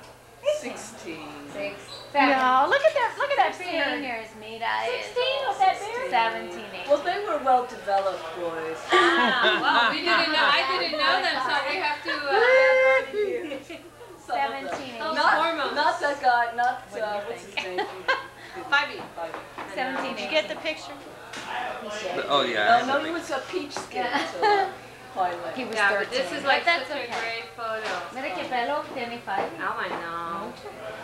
16. 6. No, look at that beard. Here is Mita. 16 with that beard? 17, 18. Well, they were well developed boys. Well, we didn't know. I didn't know them, so we have to. 17, 18. Not that guy, not, what's his name? Phoebe. 17, Did you get the picture? Oh yeah. No, he was a peach skin. Highlight. He was Yeah, 13. but this is like But such a great photo. Mira que pelo tiene Fabi. Oh, I know.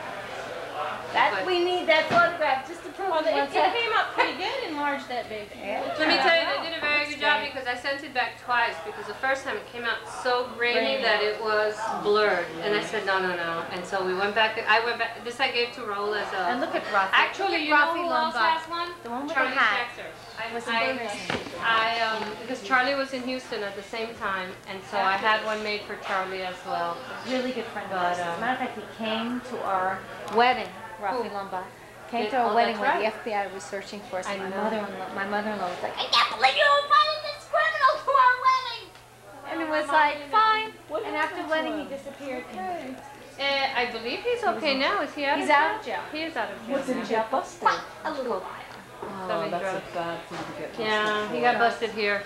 That we need that photograph just to prove Well, it. it came up pretty good, enlarged that big. Let me tell you, they did a very good job because I sent it back twice because the first time it came out so grainy that it was blurred. And I said, no. And so we went back. I went back. This I gave to Raul as a... And look at Rafi. Actually, you know who else has one? The one with Charlie the hat. Jackson. Because Charlie was in Houston at the same time, and so I had one made for Charlie as well. Really good friend of ours. As a matter of fact, he came to our wedding, Rafi Lombard. Came to our wedding where the FBI was searching for us. And my mother-in-law was like, I can't believe you invited this criminal to our wedding. And it was like, fine. And after the wedding, he disappeared. I believe he's okay now. Is he out He's of jail? out of jail. He is out of jail. Wasn't he got busted? A little while. Oh, that's a bad thing to get busted. Yeah, he got busted here.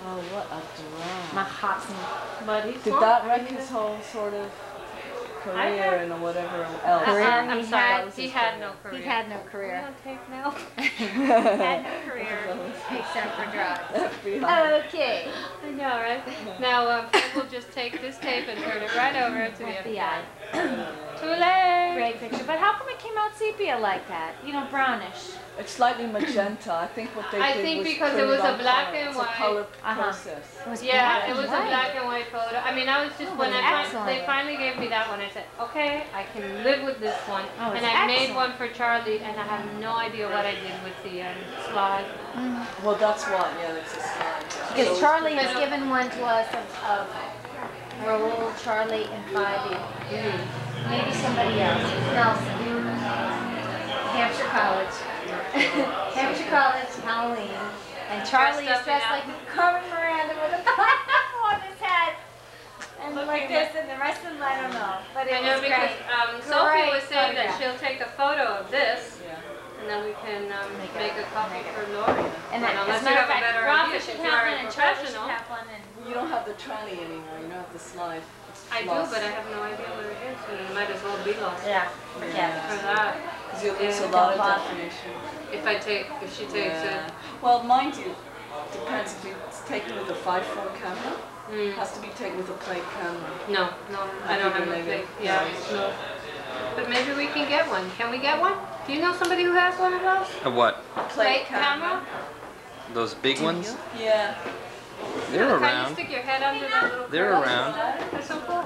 Oh, what a drama. Mahatma. But he's Did that wreck his whole sort of career and whatever else? I'm sorry, he had no career. He had no We career. on tape now? He had no career except for drugs. Okay. I know, right? Now, Fred will just take this tape and turn it right over to the FBI. Too late. Great picture. But how come it came out sepia like that? You know, brownish. It's slightly magenta. I think what they did I think was because turn it was on a black color. and It's white. a color process. Yeah, it was a black and white photo. I mean, I was just, when excellent. they finally gave me that one, I said, okay, I can live with this one. Oh, and it's I made excellent. one for Charlie, and I have no idea what I did with the slide. Well, that's what, yeah, it's a slide. Because So Charlie it's has given one to us of Raoul, Charlie, and Bobby. Maybe somebody else. Nelson. Hampshire College. Hampshire College, Halloween. And Charlie is dressed like Carmen Miranda with a pineapple on his head. And like this, and the rest of them, I don't know. But it I know was because great. Sophie was Great saying that photograph. she'll take a photo of this, and then we can make a copy for Lori. And Well, as unless a you matter have of a fact, better Rafa idea, should since you have are one a and Charlie should professional. have one. And You don't have the tranny anymore. You don't have the slide. It's I do, floss. but I have no idea what it is, and it might as well be lost. Yeah, forget For that. Because you'll lose a Yeah. lot of definition. If she takes Yeah. it. Well, mind you, depends if it's taken with a 5-4 camera. It has to be taken with a plate camera. No, I don't have a Maybe. big, yeah, no. But maybe we can get one. Can we get one? Do you know somebody who has one of those? A what? Plate camera? Those big ones? Yeah. They're Can you around. stick your head under that little They're curl? around. That's so cool.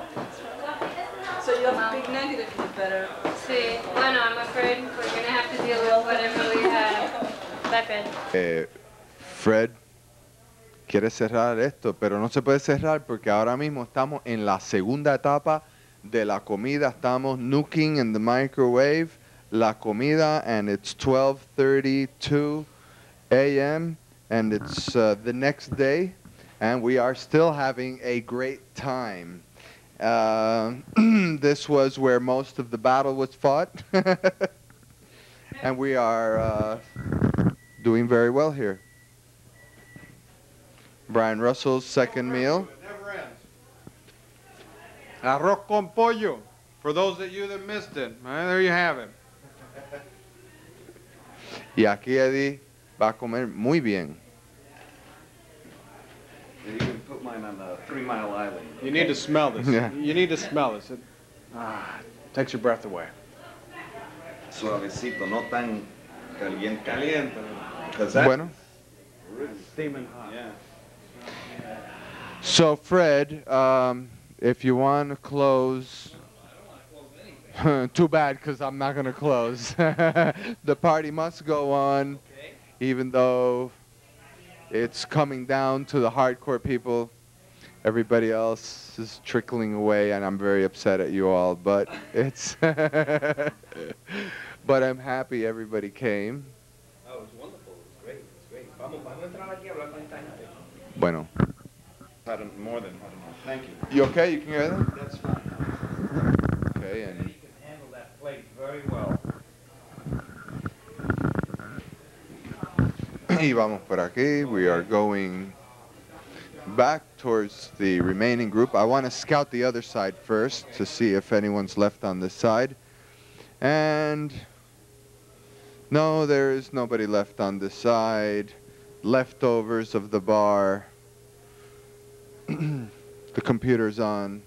So you have a big negative, you better. Sí, bueno, I'm afraid we're going to have to deal with whatever we have. Pepe. Fred quiere cerrar esto, pero no se puede cerrar porque ahora mismo estamos en la segunda etapa de la comida. Estamos nuking in the microwave la comida, and it's 12:32 a.m. and it's the next day, and we are still having a great time. This was where most of the battle was fought, and we are doing very well here. Brian Russell's second meal. Arroz con pollo. For those of you that missed it, there you have it. Y aquí Eddie va a comer muy bien. You can put mine on the 3 Mile Island. You need to smell this. Yeah. You need to smell this. It takes your breath away. Suavecito, no tan caliente. Caliente. Bueno. Steaming hot. Yeah. So Fred, if you want to close, too bad because I'm not going to close. The party must go on, even though it's coming down to the hardcore people. Everybody else is trickling away, and I'm very upset at you all. But it's, but I'm happy everybody came. Oh, it was wonderful. It was great. It was great. Vamos a entrar aquí a hablar con esta gente. Bueno. More than enough. Thank you. You okay? You can hear that? That's fine. Okay, and You can handle that plate very well. y vamos por aquí. We are going back towards the remaining group. I want to scout the other side first to see if anyone's left on this side. And no, there is nobody left on this side. Leftovers of the bar. The computer's on.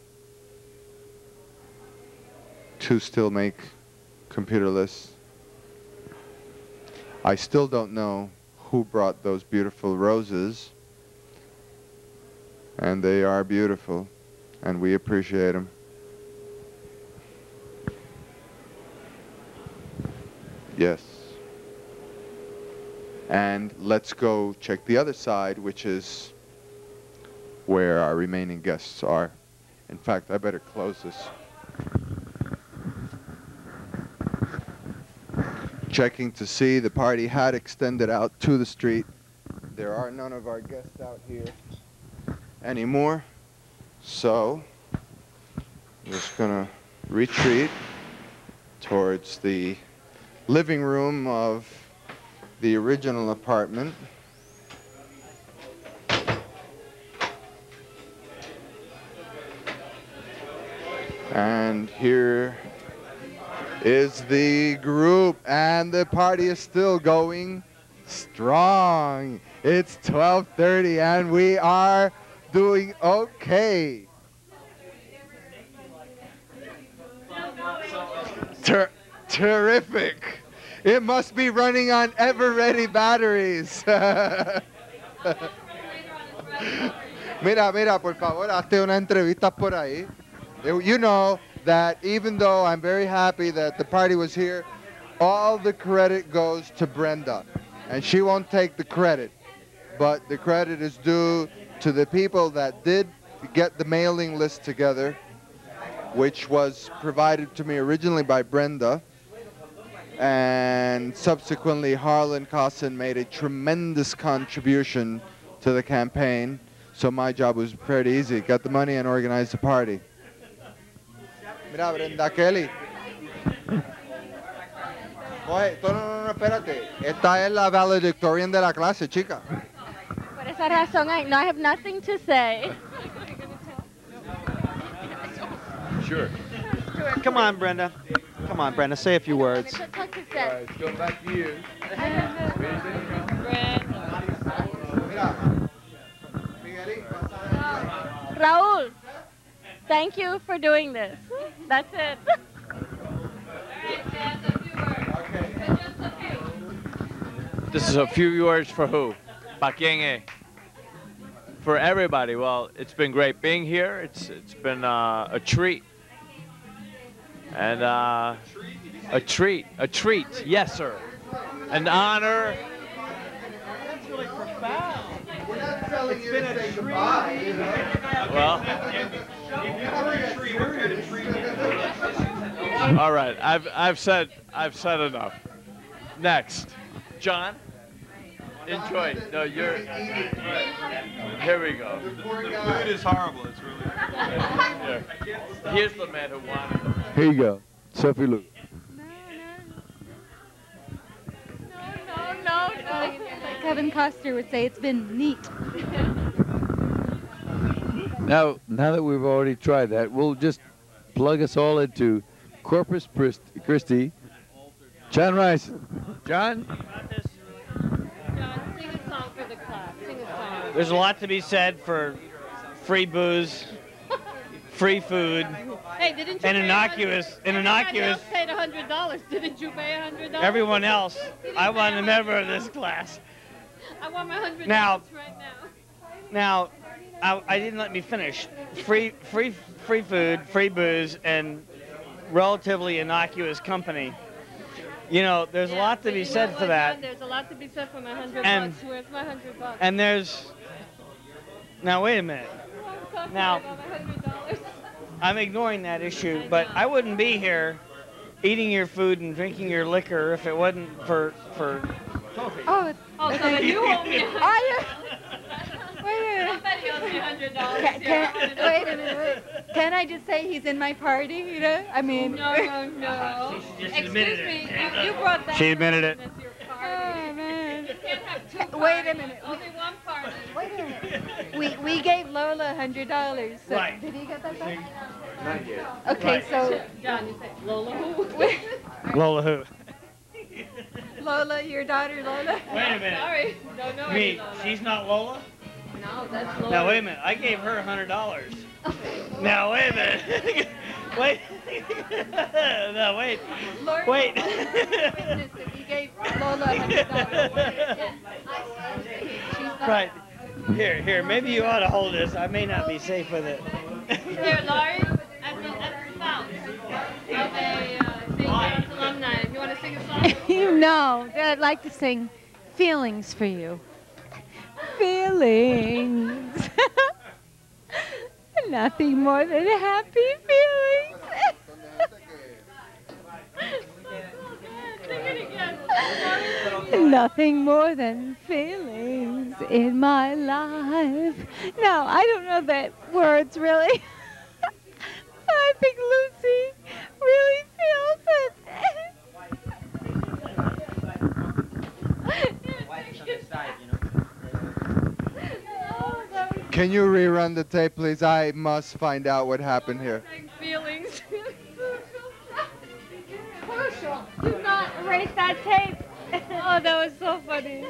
2 still make computerless. I still don't know who brought those beautiful roses. And they are beautiful, and we appreciate them. Yes. And let's go check the other side, which is where our remaining guests are. In fact, I better close this. Checking to see the party had extended out to the street. There are none of our guests out here anymore. So, I'm just gonna retreat towards the living room of the original apartment. And here is the group, and the party is still going strong. It's 12:30 and we are doing okay. Terrific. It must be running on ever-ready batteries. Mira, por favor, hazte una entrevista por ahí. You know that even though I'm very happy that the party was here, all the credit goes to Brenda. And she won't take the credit. But the credit is due to the people that did get the mailing list together, which was provided to me originally by Brenda. And subsequently, Harlan Cosson made a tremendous contribution to the campaign. So my job was pretty easy. Get the money and organize the party. Mira, Brenda Kelly. Oye, no, espérate. Esta es la valedictorian de la clase, chica. Por esa razón, no, I have nothing to say. Sure. Come on, Brenda. Come on, Brenda. Say a few words. All right, let's go back to you. Raúl, thank you for doing this. That's it. This is a few words for who? ¿Pa quién es? For everybody. Well, it's been great being here. It's been a treat. And a treat. Yes, sir. An honor. That's really profound. We're not telling you been to a say treat. goodbye. Well. All right. I've said enough. Next, John. Enjoy. No, you're. Here we go. The food is horrible. It's really. Here. Here's the man who wanted it. Here you go. Sophie Lou. No. Like Kevin Costner would say, it's been neat. Now that we've already tried that, we'll just plug us all into Corpus Christi. John Rice. John? John, sing a song for the class. Sing a song. There's a lot to be said for free booze, free food, Hey, didn't you and pay innocuous. Everybody else paid $100. Didn't you pay $100? Everyone else. I want a member of this class. I want my $100 Now- right now. Now, I didn't let me finish. Free food, free booze, and relatively innocuous company. You know, there's a lot to be said for that. There's a lot to be said for my $100. And- Where's my $100? And there's. Now, wait a minute. Now, I'm ignoring that issue, but I wouldn't be here eating your food and drinking your liquor if it wasn't for Sophie. Oh, Oh, so then you owe me Wait Somebody owes me $100. wait a minute. Wait. Can I just say he's in my party? You know, I mean. No. She just Excuse admitted me, it. you brought that. She admitted it. as your Oh party. man. You can't have two parties. Wait a minute. Only one party. Wait a minute. We gave Lola $100. So Right. Did he get that back? Not yet. Okay, Right. so John, you said Lola who? Lola who? Lola, your daughter Lola. Wait a minute. Sorry, don't know any Me, Lola. she's not Lola? No, that's Lola. Now, wait a minute. I gave her $100. Now, wait a minute. Wait. No, wait. Lord, Wait. witness that we gave Lola $100. She's not- Right. Here. Maybe you ought to hold this. I may not be safe with it. Here, Laurie, at the spouse of a St. John's alumni. If you want to sing a song? You know, I'd like to sing Feelings for You. Feelings. Nothing more than happy feelings. Sing it again. Nothing more than feelings in my life. No, I don't know the words really. I think Lucy really feels it. Can you rerun the tape, please? I must find out what happened here. Feelings. erase that tape. Oh, that was so funny.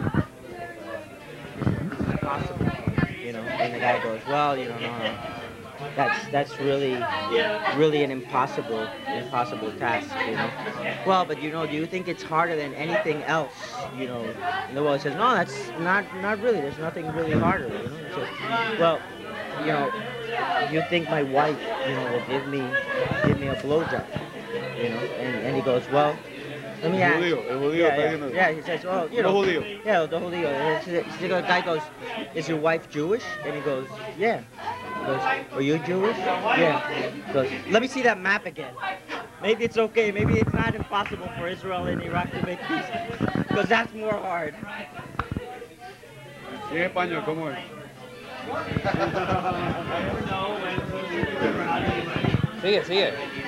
Impossible, you know. And the guy goes, well, you know, no. That's really an impossible task, you know. Well, but you know, do you think it's harder than anything else, you know? And the boy says, no, that's not really. There's nothing really harder, you know. He says, well, you know, you think my wife, you know, will give me a blowjob, you know? And he goes, well, let me ask. Yeah, he says, well, you know. Yeah, the judío. The guy goes, is your wife Jewish? And he goes, yeah. He goes, are you Jewish? Yeah. He goes, let me see that map again. Maybe it's okay. Maybe it's not impossible for Israel and Iraq to make peace. Because that's more hard. ¿Y en español cómo es? Sigue.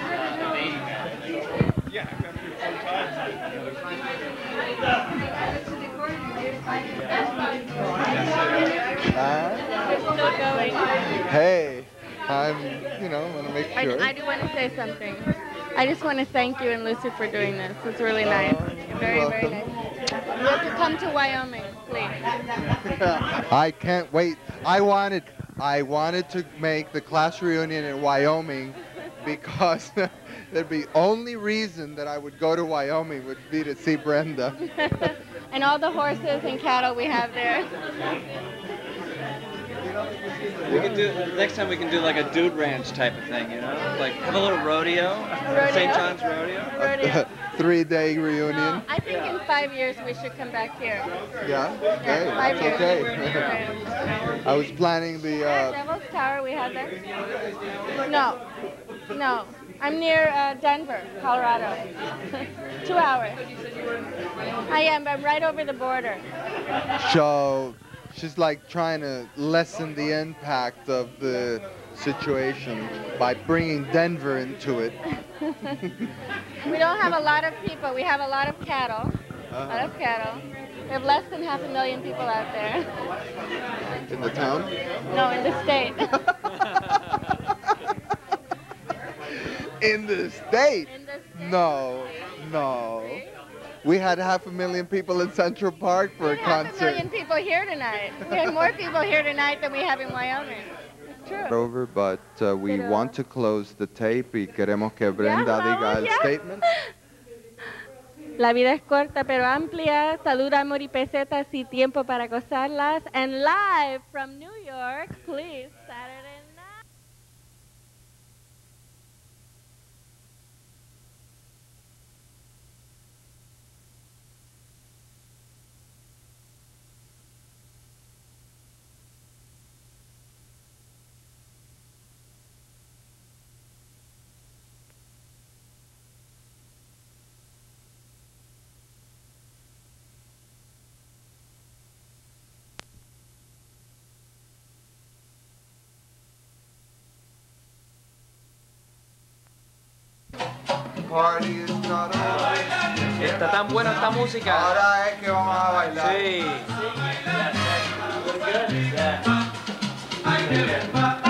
Hey, I'm, you know, want to make sure. I do want to say something. I just want to thank you and Lucy for doing this. It's really nice. Very nice. You have to come to Wyoming, please. I can't wait. I wanted to make the class reunion in Wyoming because the only reason that I would go to Wyoming would be to see Brenda. And all the horses and cattle we have there. We can do next time. We can do like a dude ranch type of thing, you know, like have a little rodeo. St. John's rodeo. A 3-day reunion. No, I think in 5 years we should come back here. Yeah. Yeah, 5 years. Okay. I was planning the. Devil's Tower we have there. No. I'm near Denver, Colorado. 2 hours. I am, but I'm right over the border. So she's like trying to lessen the impact of the situation by bringing Denver into it. We don't have a lot of people. We have a lot of cattle. A lot of cattle. We have less than 500,000 people out there. In the town? No, in the state. In the state? No. We had 500,000 people in Central Park for a concert. 500,000 people here tonight. We have more people here tonight than we have in Wyoming. It's true. Over, but we want to close the tape y queremos que Brenda diga el statement. La vida es corta pero amplia, salud, amor y pesetas y tiempo para gozarlas. And live from New York, please, Saturday night. Party is not over. Está tan buena esta música. Ahora es que vamos a bailar. Sí.